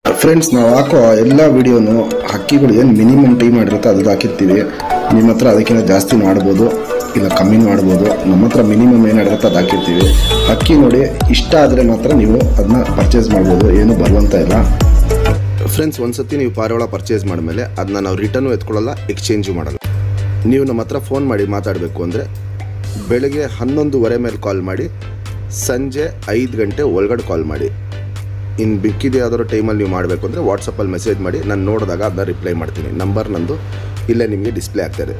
Friends, ನಾವು ಹಾಕೋ ಎಲ್ಲ ವಿಡಿಯೋನು ಹಕ್ಕಿಗಳು ಏನು ಮಿನಿಮಮ್ ಟೈಮ್ ಮಾಡಿರುತ್ತೆ ಅದು ಹಾಕಿರ್ತೀವಿ. ನಿಮ್ಮ ಹತ್ರ ಅದಕ್ಕಿಂತ ಜಾಸ್ತಿ ಮಾಡ್ಬೋದು, ಇಲ್ಲ ಕಮ್ಮಿ ಮಾಡ್ಬೋದು. ನಮ್ಮ ಹತ್ರ ಮಿನಿಮಮ್ ಏನಿರುತ್ತೆ ಅದು ಹಾಕಿರ್ತೀವಿ. ಹಕ್ಕಿ ನೋಡಿ ಇಷ್ಟ ಆದರೆ ಮಾತ್ರ ನೀವು ಅದನ್ನ ಪರ್ಚೇಸ್ ಮಾಡ್ಬೋದು, ಏನು ಬರುವಂತ ಇಲ್ಲ. ಫ್ರೆಂಡ್ಸ್, ಒಂದ್ಸತಿ ನೀವು ಪಾರಿವಾಳ ಪರ್ಚೇಸ್ ಮಾಡಿದ್ಮೇಲೆ ಅದನ್ನ ನಾವು ರಿಟರ್ನು ಎತ್ಕೊಳ್ಳಲ್ಲ, ಎಕ್ಸ್ಚೇಂಜು ಮಾಡಲ್ಲ. ನೀವು ನಮ್ಮ ಹತ್ರ ಫೋನ್ ಮಾಡಿ ಮಾತಾಡಬೇಕು ಅಂದರೆ ಬೆಳಗ್ಗೆ 11:15 ಮೇಲೆ ಕಾಲ್ ಮಾಡಿ, ಸಂಜೆ 5 ಗಂಟೆ ಒಳಗಡೆ ಕಾಲ್ ಮಾಡಿ. ಇನ್ನು ಬಿಕ್ಕಿದೆ ಯಾವ್ದಾದ್ರು ಟೈಮಲ್ಲಿ ನೀವು ಮಾಡಬೇಕು ಅಂದರೆ ವಾಟ್ಸಪ್ಪಲ್ಲಿ ಮೆಸೇಜ್ ಮಾಡಿ, ನಾನು ನೋಡಿದಾಗ ಅದನ್ನ ರಿಪ್ಲೈ ಮಾಡ್ತೀನಿ. ನಂಬರ್ ನಂದು ಇಲ್ಲೇ ನಿಮಗೆ ಡಿಸ್ಪ್ಲೇ ಆಗ್ತಾಯಿದೆ.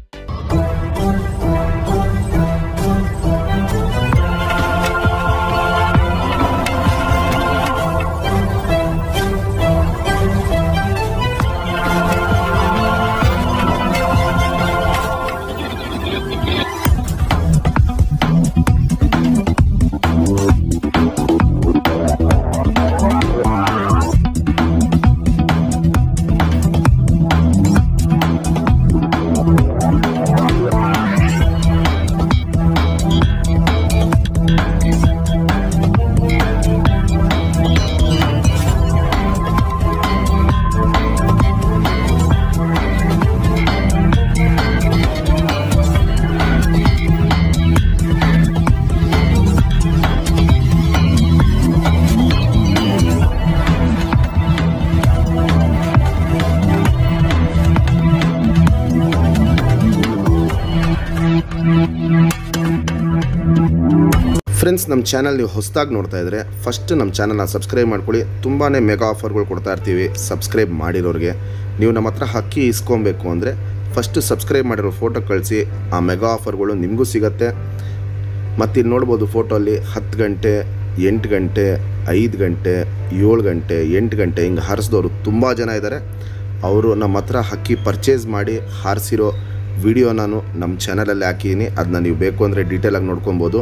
ಫ್ರೆಂಡ್ಸ್, ನಮ್ಮ ಚಾನಲ್ ನೀವು ಹೊಸದಾಗಿ ನೋಡ್ತಾ ಇದ್ದರೆ ಫಸ್ಟ್ ನಮ್ಮ ಚಾನಲ್ನ ಸಬ್ಸ್ಕ್ರೈಬ್ ಮಾಡ್ಕೊಳ್ಳಿ. ತುಂಬಾ ಮೆಗಾ ಆಫರ್ಗಳು ಕೊಡ್ತಾ ಇರ್ತೀವಿ ಸಬ್ಸ್ಕ್ರೈಬ್ ಮಾಡಿರೋರಿಗೆ. ನೀವು ನಮ್ಮ ಹತ್ರ ಹಕ್ಕಿ ಇಸ್ಕೊಬೇಕು ಅಂದರೆ ಫಸ್ಟ್ ಸಬ್ಸ್ಕ್ರೈಬ್ ಮಾಡಿರೋ ಫೋಟೋ ಕಳಿಸಿ, ಆ ಮೆಗಾ ಆಫರ್ಗಳು ನಿಮಗೂ ಸಿಗುತ್ತೆ. ಮತ್ತು ಇಲ್ಲಿ ನೋಡ್ಬೋದು ಫೋಟೋಲ್ಲಿ 10 ಗಂಟೆ, 8 ಗಂಟೆ, 5 ಗಂಟೆ, 7 ಗಂಟೆ, 8 ಗಂಟೆ ಹಿಂಗೆ ಹಾರಿಸಿದವರು ತುಂಬ ಜನ ಇದ್ದಾರೆ. ಅವರು ನಮ್ಮ ಹತ್ರ ಹಕ್ಕಿ ಪರ್ಚೇಸ್ ಮಾಡಿ ಹಾರಿಸಿರೋ ವಿಡಿಯೋ ನಾನು ನಮ್ಮ ಚಾನಲಲ್ಲಿ ಹಾಕಿದ್ದೀನಿ. ಅದನ್ನ ನೀವು ಬೇಕು ಅಂದರೆ ಡೀಟೇಲಾಗಿ ನೋಡ್ಕೊಬೋದು.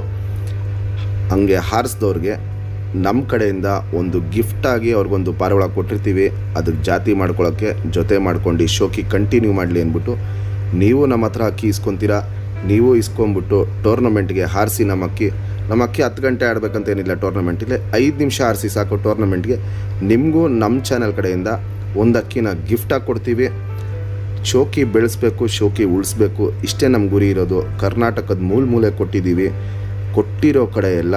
ಹಂಗೆ ಹಾರಿಸಿದವ್ರಿಗೆ ನಮ್ಮ ಕಡೆಯಿಂದ ಒಂದು ಗಿಫ್ಟಾಗಿ ಅವ್ರಿಗೊಂದು ಪಾರಿವಾಳ ಕೊಟ್ಟಿರ್ತೀವಿ. ಅದಕ್ಕೆ ಜಾತಿ ಮಾಡ್ಕೊಳ್ಳೋಕ್ಕೆ ಜೊತೆ ಮಾಡ್ಕೊಂಡು ಶೋಕಿ ಕಂಟಿನ್ಯೂ ಮಾಡಲಿ ಅಂದ್ಬಿಟ್ಟು ನೀವು ನಮ್ಮ ಹತ್ರ ಅಕ್ಕಿ ಇಸ್ಕೊತೀರಾ. ನೀವು ಇಸ್ಕೊಂಬಿಟ್ಟು ಟೂರ್ನಮೆಂಟ್ಗೆ ಹಾರಿಸಿ ನಮ್ಮ ಅಕ್ಕಿ 10 ಗಂಟೆ ಆಡಬೇಕಂತೇನಿಲ್ಲ. ಟೂರ್ನಮೆಂಟಿಗೆ 5 ನಿಮಿಷ ಹಾರಿಸಿ ಸಾಕು. ಟೂರ್ನಮೆಂಟ್ಗೆ ನಿಮಗೂ ನಮ್ಮ ಚಾನಲ್ ಕಡೆಯಿಂದ ಒಂದು ಅಕ್ಕಿನ ಗಿಫ್ಟಾಗಿ ಕೊಡ್ತೀವಿ. ಶೋಕಿ ಬೆಳೆಸಬೇಕು, ಶೋಕಿ ಉಳಿಸ್ಬೇಕು, ಇಷ್ಟೇ ನಮ್ಮ ಗುರಿ ಇರೋದು. ಕರ್ನಾಟಕದ ಮೂಲೆ ಕೊಟ್ಟಿದ್ದೀವಿ. ಕೊಟ್ಟಿರೋ ಕಡೆ ಎಲ್ಲ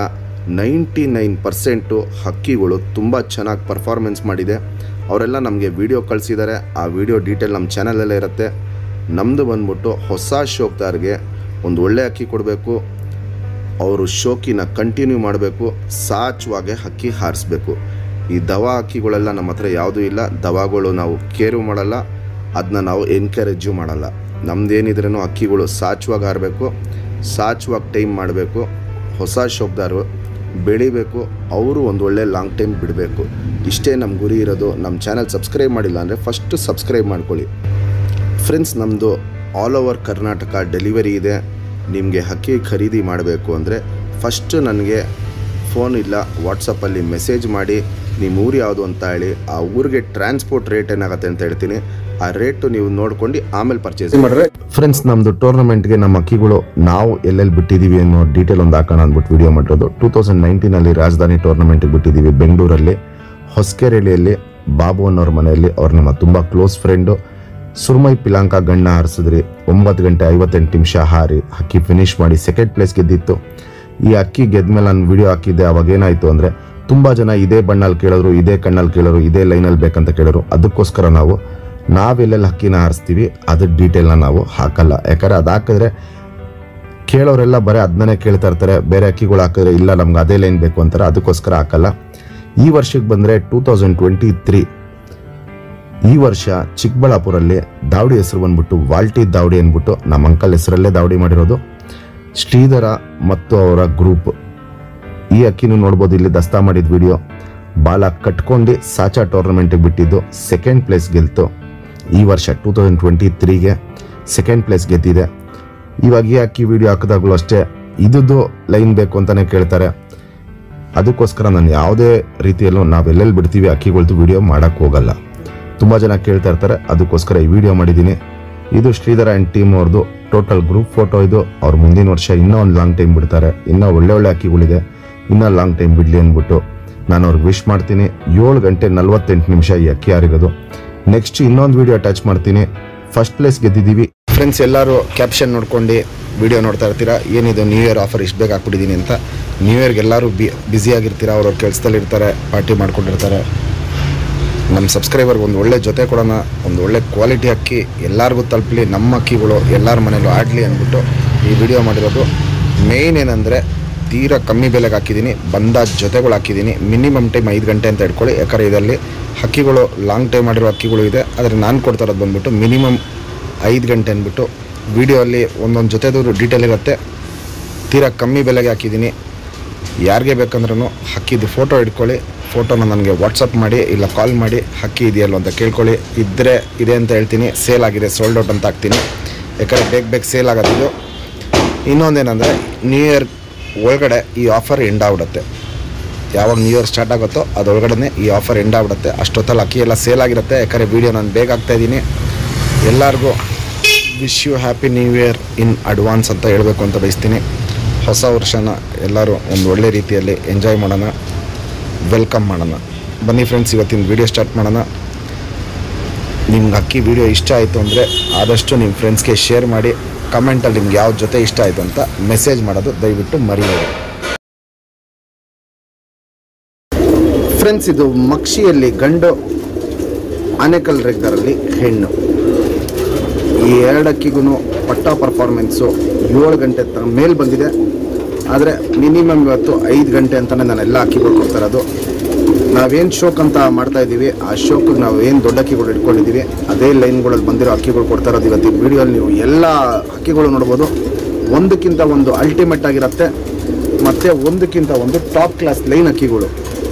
99% ಹಕ್ಕಿಗಳು ತುಂಬ ಚೆನ್ನಾಗಿ ಪರ್ಫಾರ್ಮೆನ್ಸ್ ಮಾಡಿದೆ. ಅವರೆಲ್ಲ ನಮಗೆ ವಿಡಿಯೋ ಕಳಿಸಿದ್ದಾರೆ. ಆ ವಿಡಿಯೋ ಡೀಟೇಲ್ ನಮ್ಮ ಚಾನಲಲ್ಲೇ ಇರುತ್ತೆ. ನಮ್ಮದು ಬಂದ್ಬಿಟ್ಟು ಹೊಸ ಶೋಕ್ದಾರ್ಗೆ ಒಂದು ಒಳ್ಳೆ ಅಕ್ಕಿ ಕೊಡಬೇಕು. ಅವರು ಶೋಕಿನ ಕಂಟಿನ್ಯೂ ಮಾಡಬೇಕು, ಸಾಚುವಾಗೆ ಹಕ್ಕಿ ಹಾರಿಸ್ಬೇಕು. ಈ ದವಾ ಹಕ್ಕಿಗಳೆಲ್ಲ ನಮ್ಮ ಹತ್ರ ಯಾವುದೂ ಇಲ್ಲ. ದವಾಗಳು ನಾವು ಕೇರು ಮಾಡಲ್ಲ, ಅದನ್ನ ನಾವು ಎನ್ಕರೇಜು ಮಾಡಲ್ಲ. ನಮ್ಮದೇನಿದ್ರೂ ಹಕ್ಕಿಗಳು ಸಾಚುವಾಗಿ ಹಾರಬೇಕು, ಸಾಚುವಾಗಿ ಟೈಮ್ ಮಾಡಬೇಕು. ಹೊಸ ಶೋಕ್ದಾರು ಬೆಳಿಬೇಕು, ಅವರು ಒಂದು ಒಳ್ಳೆ ಲಾಂಗ್ ಟೈಮ್ ಬಿಡಬೇಕು. ಇಷ್ಟೇ ನಮ್ಮ ಗುರಿ ಇರೋದು. ನಮ್ಮ ಚಾನಲ್ ಸಬ್ಸ್ಕ್ರೈಬ್ ಮಾಡಿಲ್ಲ ಅಂದರೆ ಫಸ್ಟು ಸಬ್ಸ್ಕ್ರೈಬ್ ಮಾಡ್ಕೊಳ್ಳಿ. ಫ್ರೆಂಡ್ಸ್, ನಮ್ಮದು ಆಲ್ ಓವರ್ ಕರ್ನಾಟಕ ಡೆಲಿವರಿ ಇದೆ. ನಿಮಗೆ ಹಕ್ಕಿ ಖರೀದಿ ಮಾಡಬೇಕು ಅಂದರೆ ಫಸ್ಟು ನನಗೆ ಫೋನ್ ಇಲ್ಲ ವಾಟ್ಸಪ್ಪಲ್ಲಿ ಮೆಸೇಜ್ ಮಾಡಿ ನಿಮ್ಮ ಊರು ಯಾವುದು ಅಂತ ಹೇಳಿ, ಆ ಊರಿಗೆ ಟ್ರಾನ್ಸ್ಪೋರ್ಟ್ ರೇಟ್ ಏನಾಗುತ್ತೆ ಅಂತ ಹೇಳ್ತೀನಿ. ಆ ರೇಟು ನೀವು ನೋಡ್ಕೊಂಡು ಆಮೇಲೆ ಪರ್ಚೇಸ್ ಮಾಡಿದ್ರೆ. ಫ್ರೆಂಡ್ಸ್, ನಮ್ಮದು ಟೂರ್ನಮೆಂಟ್ಗೆ ನಮ್ಮ ಅಕ್ಕಿಗಳು ನಾವು ಎಲ್ಲೆಲ್ಲಿ ಬಿಟ್ಟಿದ್ದೀವಿ ಅನ್ನೋ ಡೀಟೇಲ್ ಒಂದು ಹಾಕೋಣ ಅಂದ್ಬಿಟ್ಟು ವಿಡಿಯೋ ಮಾಡಿರೋದು. 2019 ರಾಜಧಾನಿ ಟೂರ್ನಮೆಂಟಿಗೆ ಬಿಟ್ಟಿದ್ದೀವಿ ಬೆಂಗಳೂರಲ್ಲಿ, ಹೊಸಕೆರೆಹಳ್ಳಿಯಲ್ಲಿ ಬಾಬು ಅನ್ನೋರ ಮನೆಯಲ್ಲಿ. ಅವ್ರು ನಮ್ಮ ತುಂಬ ಕ್ಲೋಸ್ ಫ್ರೆಂಡು. ಸುರ್ಮೈ ಪಿಲಾಂಕ ಗಣ್ಣ ಹಾರಿಸಿದ್ರಿ. 9 ಗಂಟೆ 58 ನಿಮಿಷ ಹಾರಿ ಹಕ್ಕಿ ಫಿನಿಶ್ ಮಾಡಿ ಸೆಕೆಂಡ್ ಪ್ಲೇಸ್ ಗೆದ್ದಿತ್ತು. ಈ ಅಕ್ಕಿ ಗೆದ್ಮೇಲೆ ನಾನು ವಿಡಿಯೋ ಹಾಕಿದ್ದೆ. ಅವಾಗ ಏನಾಯಿತು ಅಂದರೆ ತುಂಬ ಜನ ಇದೇ ಬಣ್ಣಲ್ಲಿ ಕೇಳೋರು, ಇದೇ ಕಣ್ಣಲ್ಲಿ ಕೇಳೋರು, ಇದೇ ಲೈನಲ್ಲಿ ಬೇಕಂತ ಕೇಳೋರು. ಅದಕ್ಕೋಸ್ಕರ ನಾವೆಲ್ಲೆಲ್ಲಿ ಹಕ್ಕಿನ ಹಾರಿಸ್ತೀವಿ ಅದ್ರ ಡೀಟೇಲ್ನ ನಾವು ಹಾಕಲ್ಲ. ಯಾಕಂದರೆ ಅದು ಹಾಕಿದ್ರೆ ಕೇಳೋರೆಲ್ಲ ಬರೀ ಅದನ್ನೇ ಕೇಳ್ತಾ ಇರ್ತಾರೆ. ಬೇರೆ ಅಕ್ಕಿಗಳು ಹಾಕಿದ್ರೆ ಇಲ್ಲ ನಮ್ಗೆ ಅದೇ ಲೈನ್ ಬೇಕು ಅಂತಾರೆ. ಅದಕ್ಕೋಸ್ಕರ ಹಾಕಲ್ಲ. ಈ ವರ್ಷಕ್ಕೆ ಬಂದರೆ 2023 ಈ ವರ್ಷ ಚಿಕ್ಕಬಳ್ಳಾಪುರಲ್ಲಿ ದಾವಡಿ ಹೆಸರು ಬಂದ್ಬಿಟ್ಟು ವಾಲ್ಟಿ ದಾವಡಿ ಅಂದ್ಬಿಟ್ಟು ನಮ್ಮ ಅಂಕಲ್ ಹೆಸರಲ್ಲೇ ದಾವಡಿ ಮಾಡಿರೋದು. ಶ್ರೀಧರ ಮತ್ತು ಅವರ ಗ್ರೂಪ್. ಈ ಅಕ್ಕಿನೂ ನೋಡ್ಬೋದು, ಇಲ್ಲಿ ದಸ್ತಾ ಮಾಡಿದ ವಿಡಿಯೋ. ಬಾಲ ಕಟ್ಕೊಂಡು ಸಾಚಾ ಟೂರ್ನಮೆಂಟಿಗೆ ಬಿಟ್ಟಿದ್ದು, ಸೆಕೆಂಡ್ ಪ್ಲೇಸ್ ಗೆಲ್ತು. ಈ ವರ್ಷ 2023ಗೆ ಸೆಕೆಂಡ್ ಪ್ಲೇಸ್ ಗೆದ್ದಿದೆ. ಇವಾಗ ಈ ಅಕ್ಕಿ ವಿಡಿಯೋ ಹಾಕಿದಾಗಲೂ ಅಷ್ಟೇ ಇದ್ದು ಲೈನ್ ಬೇಕು ಅಂತಲೇ ಕೇಳ್ತಾರೆ. ಅದಕ್ಕೋಸ್ಕರ ನಾನು ಯಾವುದೇ ರೀತಿಯಲ್ಲೂ ನಾವೆಲ್ಲೆಲ್ಲಿ ಬಿಡ್ತೀವಿ ಅಕ್ಕಿಗಳ್ದು ವಿಡಿಯೋ ಮಾಡೋಕ್ಕೆ ಹೋಗಲ್ಲ. ತುಂಬ ಜನ ಕೇಳ್ತಾ ಇರ್ತಾರೆ, ಅದಕ್ಕೋಸ್ಕರ ಈ ವಿಡಿಯೋ ಮಾಡಿದ್ದೀನಿ. ಇದು ಶ್ರೀಧರ ಆ್ಯಂಡ್ ಟೀಮ್ ಅವ್ರದ್ದು ಟೋಟಲ್ ಗ್ರೂಪ್ ಫೋಟೋ. ಇದು ಅವ್ರು ಮುಂದಿನ ವರ್ಷ ಇನ್ನೂ ಒಂದು ಲಾಂಗ್ ಟೈಮ್ ಬಿಡ್ತಾರೆ. ಇನ್ನೂ ಒಳ್ಳೆ ಅಕ್ಕಿಗಳಿದೆ, ಇನ್ನೂ ಲಾಂಗ್ ಟೈಮ್ ಬಿಡಲಿ ಅಂದ್ಬಿಟ್ಟು ನಾನು ಅವ್ರಿಗೆ ವಿಶ್ ಮಾಡ್ತೀನಿ. 7 ಗಂಟೆ 48 ನಿಮಿಷ ಈ ಅಕ್ಕಿ ಹಾರಿರೋದು. ನೆಕ್ಸ್ಟ್ ಇನ್ನೊಂದು ವಿಡಿಯೋ ಅಟ್ಯಾಚ್ ಮಾಡ್ತೀನಿ. ಫಸ್ಟ್ ಪ್ಲೇಸ್ ಗೆದ್ದಿದ್ದೀವಿ. ಫ್ರೆಂಡ್ಸ್ ಎಲ್ಲರೂ ಕ್ಯಾಪ್ಷನ್ ನೋಡ್ಕೊಂಡು ವಿಡಿಯೋ ನೋಡ್ತಾ ಇರ್ತೀರಾ, ಏನಿದು ನ್ಯೂ ಇಯರ್ ಆಫರ್ ಇಷ್ಟು ಬೇಗ ಹಾಕ್ಬಿಟ್ಟಿದ್ದೀನಿ ಅಂತ. ನ್ಯೂ ಇಯರ್ಗೆ ಎಲ್ಲರೂ ಬ್ಯುಸಿಯಾಗಿರ್ತೀರ, ಅವ್ರವ್ರ ಕೆಲಸದಲ್ಲಿ ಇರ್ತಾರೆ, ಪಾರ್ಟಿ ಮಾಡ್ಕೊಂಡಿರ್ತಾರೆ. ನಮ್ಮ ಸಬ್ಸ್ಕ್ರೈಬರ್ಗೆ ಒಂದು ಒಳ್ಳೆ ಜೊತೆ ಕೊಡೋಣ, ಒಂದು ಒಳ್ಳೆ ಕ್ವಾಲಿಟಿ ಅಕ್ಕಿ ಎಲ್ಲರಿಗೂ ತಲುಪಲಿ, ನಮ್ಮ ಅಕ್ಕಿಗಳು ಎಲ್ಲರ ಮನೇಲೂ ಆಡಲಿ ಅಂದ್ಬಿಟ್ಟು ಈ ವಿಡಿಯೋ ಮಾಡಿರೋದು. ಮೇಯ್ನ್ ಏನಂದರೆ ತೀರಾ ಕಮ್ಮಿ ಬೆಲೆಗೆ ಹಾಕಿದ್ದೀನಿ, ಬಂದ ಜೊತೆಗಳು ಹಾಕಿದ್ದೀನಿ. ಮಿನಿಮಮ್ ಟೈಮ್ 5 ಗಂಟೆ ಅಂತ ಇಟ್ಕೊಳ್ಳಿ, ಯಾಕಂದರೆ ಇದರಲ್ಲಿ ಅಕ್ಕಿಗಳು ಲಾಂಗ್ ಟೈಮ್ ಮಾಡಿರೋ ಅಕ್ಕಿಗಳು ಇದೆ. ಆದರೆ ನಾನು ಕೊಡ್ತಾ ಇರೋದು ಬಂದುಬಿಟ್ಟು ಮಿನಿಮಮ್ 5 ಗಂಟೆ ಅಂದ್ಬಿಟ್ಟು. ವಿಡಿಯೋಲ್ಲಿ ಒಂದೊಂದು ಜೊತೆದು ಡೀಟೇಲ್ ಇರುತ್ತೆ. ತೀರಾ ಕಮ್ಮಿ ಬೆಲೆಗೆ ಹಾಕಿದ್ದೀನಿ. ಯಾರಿಗೆ ಬೇಕಂದ್ರೂ ಅಕ್ಕಿದು ಫೋಟೋ ಇಟ್ಕೊಳ್ಳಿ, ಫೋಟೋನ ನನಗೆ ವಾಟ್ಸಪ್ ಮಾಡಿ ಇಲ್ಲ ಕಾಲ್ ಮಾಡಿ ಅಕ್ಕಿ ಇದೆಯಲ್ಲ ಅಂತ ಕೇಳ್ಕೊಳ್ಳಿ. ಇದ್ದರೆ ಇದೆ ಅಂತ ಹೇಳ್ತೀನಿ, ಸೇಲ್ ಆಗಿದೆ ಸೋಲ್ಡ್ ಔಟ್ ಅಂತ ಹಾಕ್ತೀನಿ, ಯಾಕಂದರೆ ಬೇಗ ಸೇಲ್ ಆಗೋದಿದ್ದು. ಇನ್ನೊಂದೇನೆಂದರೆ ನ್ಯೂ ಇಯರ್ ಒಳಗಡೆ ಈ ಆಫರ್ ಎಂಡ್ ಆಗ್ಬಿಡುತ್ತೆ. ಯಾವಾಗ ನ್ಯೂ ಇಯರ್ ಸ್ಟಾರ್ಟ್ ಆಗುತ್ತೋ ಅದರೊಳಗಡೆ ಈ ಆಫರ್ ಎಂಡ್ ಆಗ್ಬಿಡುತ್ತೆ. ಅಷ್ಟೊತ್ತಲ್ಲಿ ಅಕ್ಕಿ ಎಲ್ಲ ಸೇಲ್ ಆಗಿರುತ್ತೆ. ಯಾಕಂದರೆ ವೀಡಿಯೋ ನಾನು ಬೇಗ ಹಾಕ್ತಾಯಿದ್ದೀನಿ. ಎಲ್ಲರಿಗೂ wish you happy new year in advance ಅಂತ ಹೇಳಬೇಕು ಅಂತ ಬಯಸ್ತೀನಿ. ಹೊಸ ವರ್ಷನ ಎಲ್ಲರೂ ಒಂದು ಒಳ್ಳೆ ರೀತಿಯಲ್ಲಿ ಎಂಜಾಯ್ ಮಾಡೋಣ, ವೆಲ್ಕಮ್ ಮಾಡೋಣ. ಬನ್ನಿ ಫ್ರೆಂಡ್ಸ್, ಇವತ್ತಿನ ವೀಡಿಯೋ ಸ್ಟಾರ್ಟ್ ಮಾಡೋಣ. ನಿಮ್ಗೆ ಅಕ್ಕಿ ವಿಡಿಯೋ ಇಷ್ಟ ಆಯಿತು ಅಂದರೆ ಆದಷ್ಟು ನಿಮ್ಮ ಫ್ರೆಂಡ್ಸ್ಗೆ ಶೇರ್ ಮಾಡಿ. ಕಮೆಂಟಲ್ಲಿ ನಿಮ್ಗೆ ಯಾವ ಜೊತೆ ಇಷ್ಟ ಆಯಿತು ಅಂತ ಮೆಸೇಜ್ ಮಾಡೋದು ದಯವಿಟ್ಟು ಮರೆಯೋದು. ಫ್ರೆಂಡ್ಸ್, ಇದು ಮಕ್ಷಿಯಲ್ಲಿ ಗಂಡು, ಆನೇಕಲ್ ರೆಗ್ದರಲ್ಲಿ ಹೆಣ್ಣು. ಈ 2 ಅಕ್ಕಿಗೂ ಪಟ್ಟಾ ಪರ್ಫಾರ್ಮೆನ್ಸು 7 ಗಂಟೆ ಮೇಲೆ ಬಂದಿದೆ. ಆದರೆ ಮಿನಿಮಮ್ ಇವತ್ತು 5 ಗಂಟೆ ಅಂತಲೇ ನಾನು ಎಲ್ಲ ಅಕ್ಕಿಗಳು ಕೊಡ್ತಾ ಇರೋದು. ನಾವೇನು ಶೋಕ್ ಅಂತ ಮಾಡ್ತಾಯಿದ್ದೀವಿ, ಆ ಶೋಕಿಗೆ ನಾವು ಏನು ದೊಡ್ಡ ಅಕ್ಕಿಗಳು ಇಟ್ಕೊಂಡಿದ್ದೀವಿ ಅದೇ ಲೈನ್ಗಳಲ್ಲಿ ಬಂದಿರೋ ಅಕ್ಕಿಗಳು ಕೊಡ್ತಾ ಇರೋದು. ಇವತ್ತು ಈ ವಿಡಿಯೋಲ್ಲಿ ನೀವು ಎಲ್ಲ ಅಕ್ಕಿಗಳು ನೋಡ್ಬೋದು. ಒಂದಕ್ಕಿಂತ ಒಂದು ಅಲ್ಟಿಮೇಟ್ ಆಗಿರುತ್ತೆ, ಮತ್ತು ಒಂದಕ್ಕಿಂತ ಒಂದು ಟಾಪ್ ಕ್ಲಾಸ್ ಲೈನ್ ಅಕ್ಕಿಗಳು.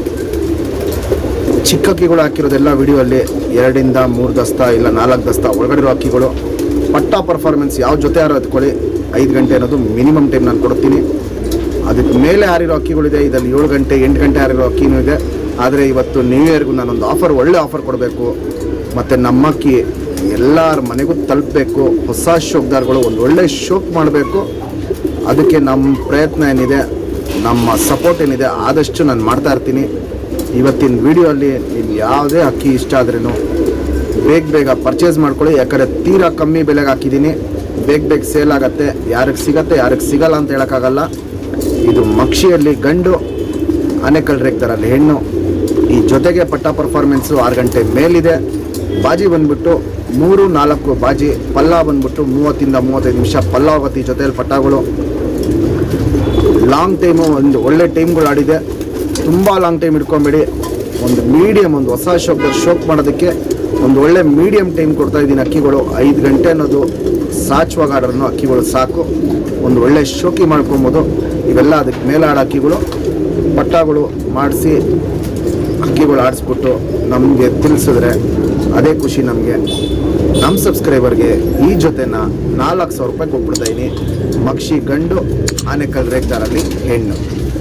ಚಿಕ್ಕ ಅಕ್ಕಿಗಳು ಹಾಕಿರೋದೆಲ್ಲ ವಿಡಿಯೋಲ್ಲಿ 2 ಇಂದ 3 ದಸ್ತಾ ಇಲ್ಲ 4 ದಸ್ತಾ ಒಳಗಡೆ ಇರೋ ಅಕ್ಕಿಗಳು. ಪಟ್ಟಾ ಪರ್ಫಾರ್ಮೆನ್ಸ್ ಯಾವ ಜೊತೆ ಯಾರು ಎತ್ಕೊಳ್ಳಿ, 5 ಗಂಟೆ ಅನ್ನೋದು ಮಿನಿಮಮ್ ಟೈಮ್ ನಾನು ಕೊಡ್ತೀನಿ. ಅದಕ್ಕೆ ಮೇಲೆ ಹಾರಿರೋ ಅಕ್ಕಿಗಳಿದೆ, ಇದರಲ್ಲಿ 7 ಗಂಟೆ 8 ಗಂಟೆ ಹಾರಿರೋ ಅಕ್ಕಿನೂ ಇದೆ. ಆದರೆ ಇವತ್ತು ನ್ಯೂ ಇಯರ್ಗೂ ನಾನೊಂದು ಆಫರ್, ಒಳ್ಳೆ ಆಫರ್ ಕೊಡಬೇಕು, ಮತ್ತು ನಮ್ಮ ಅಕ್ಕಿ ಎಲ್ಲರ ಮನೆಗೂ ತಲುಪಬೇಕು. ಹೊಸ ಶೋಕ್ದಾರ್ಗಳು ಒಂದು ಒಳ್ಳೆ ಶೋಕ್ ಮಾಡಬೇಕು. ಅದಕ್ಕೆ ನಮ್ಮ ಪ್ರಯತ್ನ ಏನಿದೆ, ನಮ್ಮ ಸಪೋರ್ಟ್ ಏನಿದೆ ಆದಷ್ಟು ನಾನು ಮಾಡ್ತಾ ಇರ್ತೀನಿ. ಇವತ್ತಿನ ವಿಡಿಯೋಲ್ಲಿ ನಿಮ್ಗೆ ಯಾವುದೇ ಅಕ್ಕಿ ಇಷ್ಟ ಆದ್ರೂ ಬೇಗ ಪರ್ಚೇಸ್ ಮಾಡ್ಕೊಳ್ಳಿ, ಯಾಕಂದರೆ ತೀರಾ ಕಮ್ಮಿ ಬೆಲೆಗೆ ಹಾಕಿದ್ದೀನಿ. ಬೇಗ ಸೇಲ್ ಆಗುತ್ತೆ. ಯಾರಿಗೆ ಸಿಗತ್ತೆ ಯಾರಿಗೆ ಸಿಗಲ್ಲ ಅಂತ ಹೇಳೋಕ್ಕಾಗಲ್ಲ. ಇದು ಮಕ್ಷಿಯಲ್ಲಿ ಗಂಡು, ಆನೇಕಲ್ ರೆಗ್ದರಲ್ಲಿ ಹೆಣ್ಣು. ಈ ಜೊತೆಗೆ ಪಟ್ಟಾ ಪರ್ಫಾರ್ಮೆನ್ಸು 6 ಗಂಟೆ ಮೇಲಿದೆ. ಬಾಜಿ ಬಂದ್ಬಿಟ್ಟು 3-4 ಬಾಜಿ, ಪಲ್ಲ ಬಂದ್ಬಿಟ್ಟು 30 ಇಂದ 35 ನಿಮಿಷ ಪಲ್ಲ ಹೋಗುತ್ತೆ ಈ ಜೊತೆಯಲ್ಲಿ ಪಟ್ಟಾಗಳು. ಲಾಂಗ್ ಟೈಮು ಒಂದು ಒಳ್ಳೆ ಟೈಮ್ಗಳು ಆಡಿದೆ. ತುಂಬ ಲಾಂಗ್ ಟೈಮ್ ಇಟ್ಕೊಂಬೇಡಿ. ಒಂದು ಮೀಡಿಯಮ್, ಒಂದು ಹೊಸ ಶೋಕ್ ಮಾಡೋದಕ್ಕೆ ಒಂದು ಒಳ್ಳೆ ಮೀಡಿಯಮ್ ಟೈಮ್ ಕೊಡ್ತಾ ಇದ್ದೀನಿ ಅಕ್ಕಿಗಳು. 5 ಗಂಟೆ ಅನ್ನೋದು ಸಾಚುವಾಗ ಆರ್ಡರ್ನು ಅಕ್ಕಿಗಳು ಸಾಕು, ಒಂದು ಒಳ್ಳೆ ಶೋಕಿ ಮಾಡ್ಕೊಬೋದು. ಇವೆಲ್ಲ ಅದಕ್ಕೆ ಮೇಲೆ ಆಡೋ ಅಕ್ಕಿಗಳು. ಪಟ್ಟಾಗಳು ಮಾಡಿಸಿ ಅಕ್ಕಿಗಳು ಆಡಿಸ್ಬಿಟ್ಟು ನಮಗೆ ತಿಳಿಸಿದ್ರೆ ಅದೇ ಖುಷಿ ನಮಗೆ. ನಮ್ಮ ಸಬ್ಸ್ಕ್ರೈಬರ್ಗೆ ಈ ಜೊತೆನ 4,000 ರೂಪಾಯಿ ಕೊಟ್ಬಿಡ್ತಾಯಿದ್ದೀನಿ. ಮಕ್ಷಿ ಗಂಡು, ಆನೇಕಲ್ ರೆಗ್ದಾರಲ್ಲಿ ಹೆಣ್ಣು.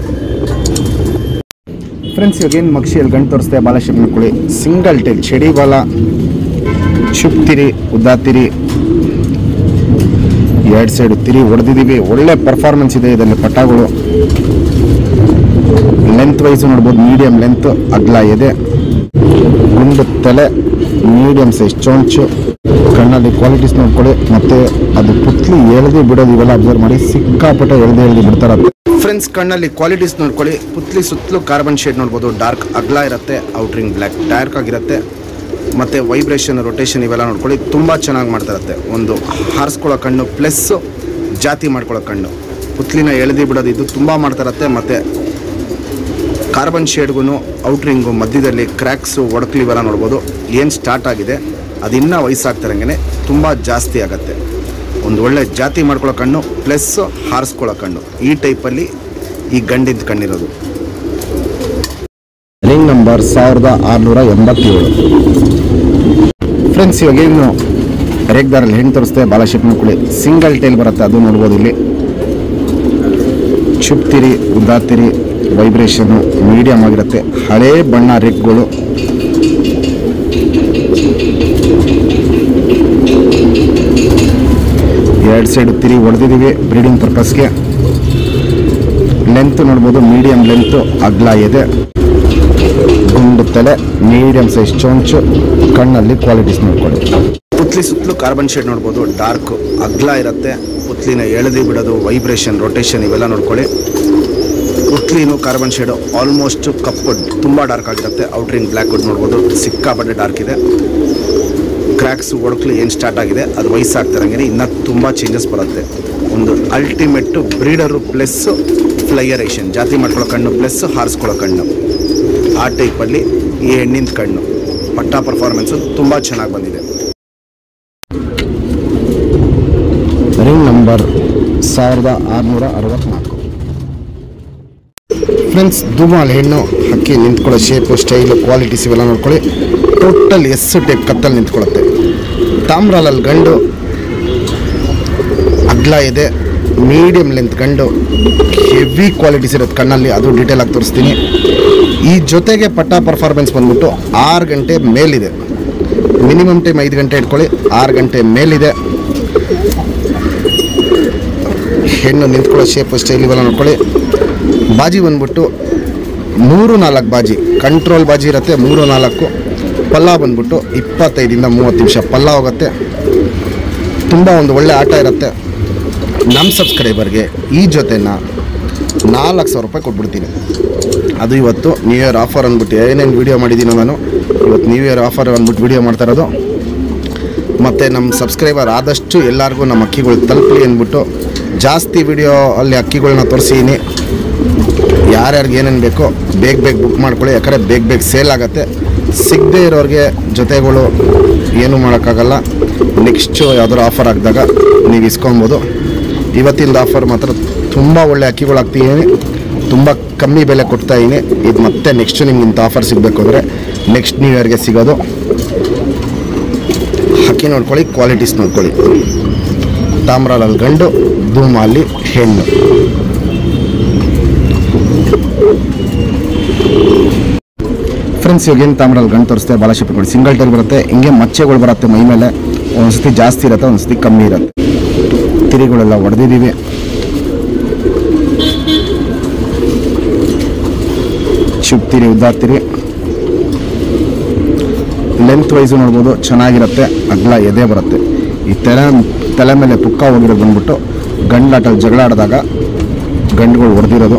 ಫ್ರೆಂಡ್ಸ್, ಇವಾಗೇನು ಮಕ್ಷಿಯಲ್ಲಿ ಗಂಡು ತೋರಿಸ್ತೆ, ಬಾಲ ಶೇಪ್ ಮಾಡ್ಕೊಳ್ಳಿ. ಸಿಂಗಲ್ ಟೈಲ್ ಚಡಿ ಬಾಲ, ಚುಪ್ತಿರಿ, ಉದ್ದಾತಿರಿ, 2 ಸೈಡು ತಿರಿ ಹೊಡೆದಿದ್ದೀವಿ. ಒಳ್ಳೆ ಪರ್ಫಾರ್ಮೆನ್ಸ್ ಇದೆ ಇದರಲ್ಲಿ ಪಟ್ಟಾಗಳು. ಲೆಂತ್ ವೈಸ್ ನೋಡ್ಬೋದು, ಮೀಡಿಯಮ್ ಲೆಂತ್, ಅಗ್ಲ ಇದೆ, ಗುಂಡು ತಲೆ, ಮೀಡಿಯಮ್ ಸೈಜ್ ಚೊಂಚು. ಕಣ್ಣಲ್ಲಿ ಕ್ವಾಲಿಟೀಸ್ ನೋಡ್ಕೊಳ್ಳಿ. ಮತ್ತು ಅದು ಪುತ್ಲಿ ಎಳೆದು ಬಿಡೋದು ಇವೆಲ್ಲ ಅಬ್ಸರ್ವ್ ಮಾಡಿ. ಸಿಕ್ಕಾಪಟ್ಟೆ ಎಳೆದು ಬಿಡ್ತಾರೆ. ಫ್ರೆಂಡ್ಸ್, ಕಣ್ಣಲ್ಲಿ ಕ್ವಾಲಿಟೀಸ್ ನೋಡ್ಕೊಳ್ಳಿ. ಪುತ್ಲಿ ಸುತ್ತಲೂ ಕಾರ್ಬನ್ ಶೇಡ್ ನೋಡ್ಬೋದು. ಡಾರ್ಕ್ ಅಗ್ಲ ಇರುತ್ತೆ, ಔಟ್ರಿಂಗ್ ಬ್ಲ್ಯಾಕ್ ಡಾರ್ಕ್ ಆಗಿರುತ್ತೆ. ಮತ್ತು ವೈಬ್ರೇಷನ್, ರೊಟೇಷನ್ ಇವೆಲ್ಲ ನೋಡ್ಕೊಳ್ಳಿ. ತುಂಬ ಚೆನ್ನಾಗಿ ಮಾಡ್ತಾ ಇರುತ್ತೆ. ಒಂದು ಹಾರಿಸ್ಕೊಳ್ಳೋ ಕಣ್ಣು ಪ್ಲಸ್ ಜಾತಿ ಮಾಡ್ಕೊಳ್ಳೋ ಕಣ್ಣು. ಪುತ್ಲಿನ ಎಳೆದು ಬಿಡೋದು ಇದು ತುಂಬ ಮಾಡ್ತಾ ಇರುತ್ತೆ. ಮತ್ತು ಕಾರ್ಬನ್ ಶೇಡ್ಗೂ ಔಟ್ರಿಂಗು ಮಧ್ಯದಲ್ಲಿ ಕ್ರ್ಯಾಕ್ಸು, ಒಡಕ್ಲು ಇವೆಲ್ಲ ನೋಡ್ಬೋದು. ಏನು ಸ್ಟಾರ್ಟ್ ಆಗಿದೆ ಅದಿನ್ನೂ ವಯಸ್ಸಾಗ್ತಿರಂಗೆ ತುಂಬ ಜಾಸ್ತಿ ಆಗುತ್ತೆ. ಒಂದು ಒಳ್ಳೆ ಜಾತಿ ಮಾಡ್ಕೊಳ್ಳೋ ಕಣ್ಣು ಪ್ಲಸ್ ಹಾರಿಸ್ಕೊಳ್ಳೋ ಕಣ್ಣು, ಈ ಟೈಪಲ್ಲಿ ಈ ಗಂಡಿದ್ದು ಕಣ್ಣಿರೋದು. Ring number 1687. ಫ್ರೆಂಡ್ಸ್, ಇವಾಗೇನು ರೇಗ್ದಾರಲ್ಲಿ ಹೆಣ್ಣು ತೋರಿಸ್ತೆ, ಬಾಲ ಶೇಪ್ ಮಾಡ್ಕೊಳ್ಳಿ. ಸಿಂಗಲ್ ಟೈಲ್ ಬರುತ್ತೆ, ಅದು ನೋಡ್ಬೋದು. ಇಲ್ಲಿ ಚುಪ್ತಿರಿ, ಉದ್ದಾತಿರಿ, ವೈಬ್ರೇಷನ್ನು ಮೀಡಿಯಮ್ ಆಗಿರುತ್ತೆ. ಹಳೇ ಬಣ್ಣ ರೆಗ್ಗಳು. ಎರಡು ಸೈಡ್ ತಿರಿ ಹೊಡೆದಿದ್ದೀವಿ ಬ್ರೀಡಿಂಗ್ ಪರ್ಪಸ್ಗೆ. ಲೆಂತ್ ನೋಡ್ಬೋದು, ಮೀಡಿಯಮ್ ಲೆಂತ್, ಅಗ್ಲ ಇದೆ. ಗುಂಡು ತಲೆ, ಮೀಡಿಯಂ ಸೈಜ್ ಚೊಂಚು, ಕಣ್ಣಲ್ಲಿ ಕ್ವಾಲಿಟೀಸ್ ನೋಡ್ಕೊಳ್ಳಿ. ಪುತ್ಲಿ ಸುತ್ತಲೂ ಕಾರ್ಬನ್ ಶೇಡ್ ನೋಡ್ಬೋದು, ಡಾರ್ಕ್ ಅಗ್ಲ ಇರುತ್ತೆ. ಪುತ್ಲಿನ ಎಳೆದು ಬಿಡೋದು, ವೈಬ್ರೇಷನ್, ರೊಟೇಷನ್ ಇವೆಲ್ಲ ನೋಡ್ಕೊಳ್ಳಿ. ಪುತ್ಲಿನೂ ಕಾರ್ಬನ್ ಶೇಡು ಆಲ್ಮೋಸ್ಟ್ ಕಪ್ಪು ತುಂಬ ಡಾರ್ಕ್ ಆಗಿರುತ್ತೆ. ಔಟ್ರಿಂಗ್ ಬ್ಲ್ಯಾಕ್ ವುಡ್ ನೋಡ್ಬೋದು, ಸಿಕ್ಕಾಪಟ್ಟೆ ಡಾರ್ಕ್ ಇದೆ. ಕ್ರ್ಯಾಕ್ಸ್ ಒಡಕ್ಲು ಏನು ಸ್ಟಾರ್ಟ್ ಆಗಿದೆ ಅದು ವಯಸ್ಸಾಗ್ತಿರಂಗೆ ಇನ್ನೂ ತುಂಬ ಚೇಂಜಸ್ ಬರುತ್ತೆ. ಒಂದು ಅಲ್ಟಿಮೇಟು ಬ್ರೀಡರು ಪ್ಲಸ್ ಫ್ಲೈಯರೇಷನ್, ಜಾತಿ ಮಾಡ್ಕೊಳ್ಳೋ ಕಣ್ಣು ಪ್ಲಸ್ ಹಾರಿಸ್ಕೊಳ್ಳೋ ಕಣ್ಣು, ಆ ಟೈಪಲ್ಲಿ ಈ ಹೆಣ್ಣಿನ ಕಣ್ಣು. ಪಟ್ಟ ಪರ್ಫಾರ್ಮೆನ್ಸು ತುಂಬ ಚೆನ್ನಾಗಿ ಬಂದಿದೆ. Ring number 1664. ಫ್ರೆಂಡ್ಸ್, ದುಮಾಲ್ ಹೆಣ್ಣು, ಹಕ್ಕಿ ನಿಂತ್ಕೊಳ್ಳೋ ಶೇಪು, ಸ್ಟೈಲು, ಕ್ವಾಲಿಟೀಸ್ ಇವೆಲ್ಲ ನೋಡ್ಕೊಳ್ಳಿ. ಟೋಟಲ್ ಎಸ್ ಟೈಪ್ ಕತ್ತಲ್ಲಿ ನಿಂತ್ಕೊಳ್ಳುತ್ತೆ. ತಾಮ್ರಾಲಲ್ಲಿ ಗಂಡು ಅಗ್ಲ ಇದೆ, ಮೀಡಿಯಂ ಲೆಂತ್ ಗಂಡು, ಹೆವಿ ಕ್ವಾಲಿಟೀಸ್ ಇರುತ್ತೆ ಕಣ್ಣಲ್ಲಿ, ಅದು ಡೀಟೇಲ್ ಆಗಿ ತೋರಿಸ್ತೀನಿ. ಈ ಜೊತೆಗೆ ಪಟ್ಟ ಪರ್ಫಾರ್ಮೆನ್ಸ್ ಬಂದ್ಬಿಟ್ಟು 6 ಗಂಟೆ ಮೇಲಿದೆ. ಮಿನಿಮಮ್ ಟೈಮ್ 5 ಗಂಟೆ ಇಟ್ಕೊಳ್ಳಿ, 6 ಗಂಟೆ ಮೇಲಿದೆ. ಹೆಣ್ಣು ನಿಂತ್ಕೊಳ್ಳೋ ಶೇಪು, ಸ್ಟೈಲ್ ಇವೆಲ್ಲ ನೋಡ್ಕೊಳ್ಳಿ. ಬಾಜಿ ಬಂದ್ಬಿಟ್ಟು 3-4 ಬಾಜಿ, ಕಂಟ್ರೋಲ್ ಬಾಜಿ ಇರುತ್ತೆ 3-4. ಪಲ್ಲ ಬಂದ್ಬಿಟ್ಟು 25ಇಂದ 30 ನಿಮಿಷ ಪಲ್ಲ ಹೋಗುತ್ತೆ. ತುಂಬ ಒಂದು ಒಳ್ಳೆ ಆಟ ಇರುತ್ತೆ. ನಮ್ಮ ಸಬ್ಸ್ಕ್ರೈಬರ್ಗೆ ಈ ಜೊತೆನ 4,00,000 ರೂಪಾಯಿ ಕೊಟ್ಬಿಡ್ತೀನಿ. ಅದು ಇವತ್ತು ನ್ಯೂ ಇಯರ್ ಆಫರ್ ಅಂದ್ಬಿಟ್ಟು ಏನೇನು ವೀಡಿಯೋ ಮಾಡಿದ್ದೀನೋ ನಾನು ಇವತ್ತು ನ್ಯೂ ಇಯರ್ ಆಫರ್ ಅಂದ್ಬಿಟ್ಟು ವೀಡಿಯೋ ಮಾಡ್ತಾ ಇರೋದು. ಮತ್ತು ನಮ್ಮ ಸಬ್ಸ್ಕ್ರೈಬರ್ ಆದಷ್ಟು ಎಲ್ಲರಿಗೂ ನಮ್ಮ ಅಕ್ಕಿಗಳು ತಲುಪಲಿ ಅಂದ್ಬಿಟ್ಟು ಜಾಸ್ತಿ ವೀಡಿಯೋ ಅಲ್ಲಿ ಅಕ್ಕಿಗಳನ್ನ ತೋರಿಸಿದ್ದೀನಿ. ಯಾರ್ಯಾರಿಗೆ ಏನೇನು ಬೇಕೋ ಬೇಗ ಬುಕ್ ಮಾಡ್ಕೊಳ್ಳಿ, ಯಾಕಂದರೆ ಬೇಗ ಸೇಲ್ ಆಗುತ್ತೆ. ಸಿಗದೇ ಇರೋರಿಗೆ ಜೊತೆಗಳು ಏನೂ ಮಾಡೋಕ್ಕಾಗಲ್ಲ. ನೆಕ್ಸ್ಟು ಯಾವ್ದಾದ್ರು ಆಫರ್ ಹಾಕಿದಾಗ ನೀವು ಇಸ್ಕೊಬೋದು. ಇವತ್ತಿಂದ ಆಫರ್ ಮಾತ್ರ ತುಂಬ ಒಳ್ಳೆ ಅಕ್ಕಿಗಳು ಹಾಕ್ತಿದ್ದೀನಿ, ತುಂಬ ಕಮ್ಮಿ ಬೆಲೆ ಕೊಡ್ತಾಯಿದ್ದೀನಿ. ಇದು ಮತ್ತೆ ನೆಕ್ಸ್ಟು ನಿಮ್ಗೆ ಇಂಥ ಆಫರ್ ಸಿಗಬೇಕು ಅಂದರೆ ನೆಕ್ಸ್ಟ್ ನ್ಯೂ ಇಯರ್ಗೆ ಸಿಗೋದು. ಹಕ್ಕಿ ನೋಡ್ಕೊಳ್ಳಿ, ಕ್ವಾಲಿಟೀಸ್ ನೋಡ್ಕೊಳ್ಳಿ. ತಾಮ್ರಾಲಲ್ಲಿ ಗಂಡು, ಧೂಮಾಲಿ ಹೆಣ್ಣು. ಫ್ರೆಂಡ್ಸ್, ಇವಾಗೇನು ತಾಮ್ರಲ್ಲಿ ಗಂಡು ತೋರಿಸ್ತೆ, ಭಾಳ ಶಿಪ್ ಮಾಡಿ ಸಿಂಗಲ್ ಟೈಲ್ ಬರುತ್ತೆ. ಹಿಂಗೆ ಮಚ್ಚೆಗಳು ಬರುತ್ತೆ ಮೈ ಮೇಲೆ, ಒಂದ್ಸತಿ ಜಾಸ್ತಿ ಇರುತ್ತೆ, ಒಂದ್ಸತಿ ಕಮ್ಮಿ ಇರುತ್ತೆ. ತಿರಿಗಳೆಲ್ಲ ಹೊಡೆದಿದ್ದೀವಿ. ಚುಪ್ತಿರಿ, ಉದ್ದಾತಿರಿ. ಲೆಂತ್ ವೈಸು ನೋಡ್ಬೋದು, ಚೆನ್ನಾಗಿರುತ್ತೆ. ಅಗ್ಲ ಎದೆ ಬರುತ್ತೆ. ಈ ತಲೆ ಮೇಲೆ ಪುಕ್ಕ ಹೋಗಿರೋದು ಬಂದ್ಬಿಟ್ಟು ಗಂಡಾಟಲ್ಲಿ ಜಗಳ ಆಡಿದಾಗ ಗಂಡುಗಳು ಹೊಡೆದಿರೋದು.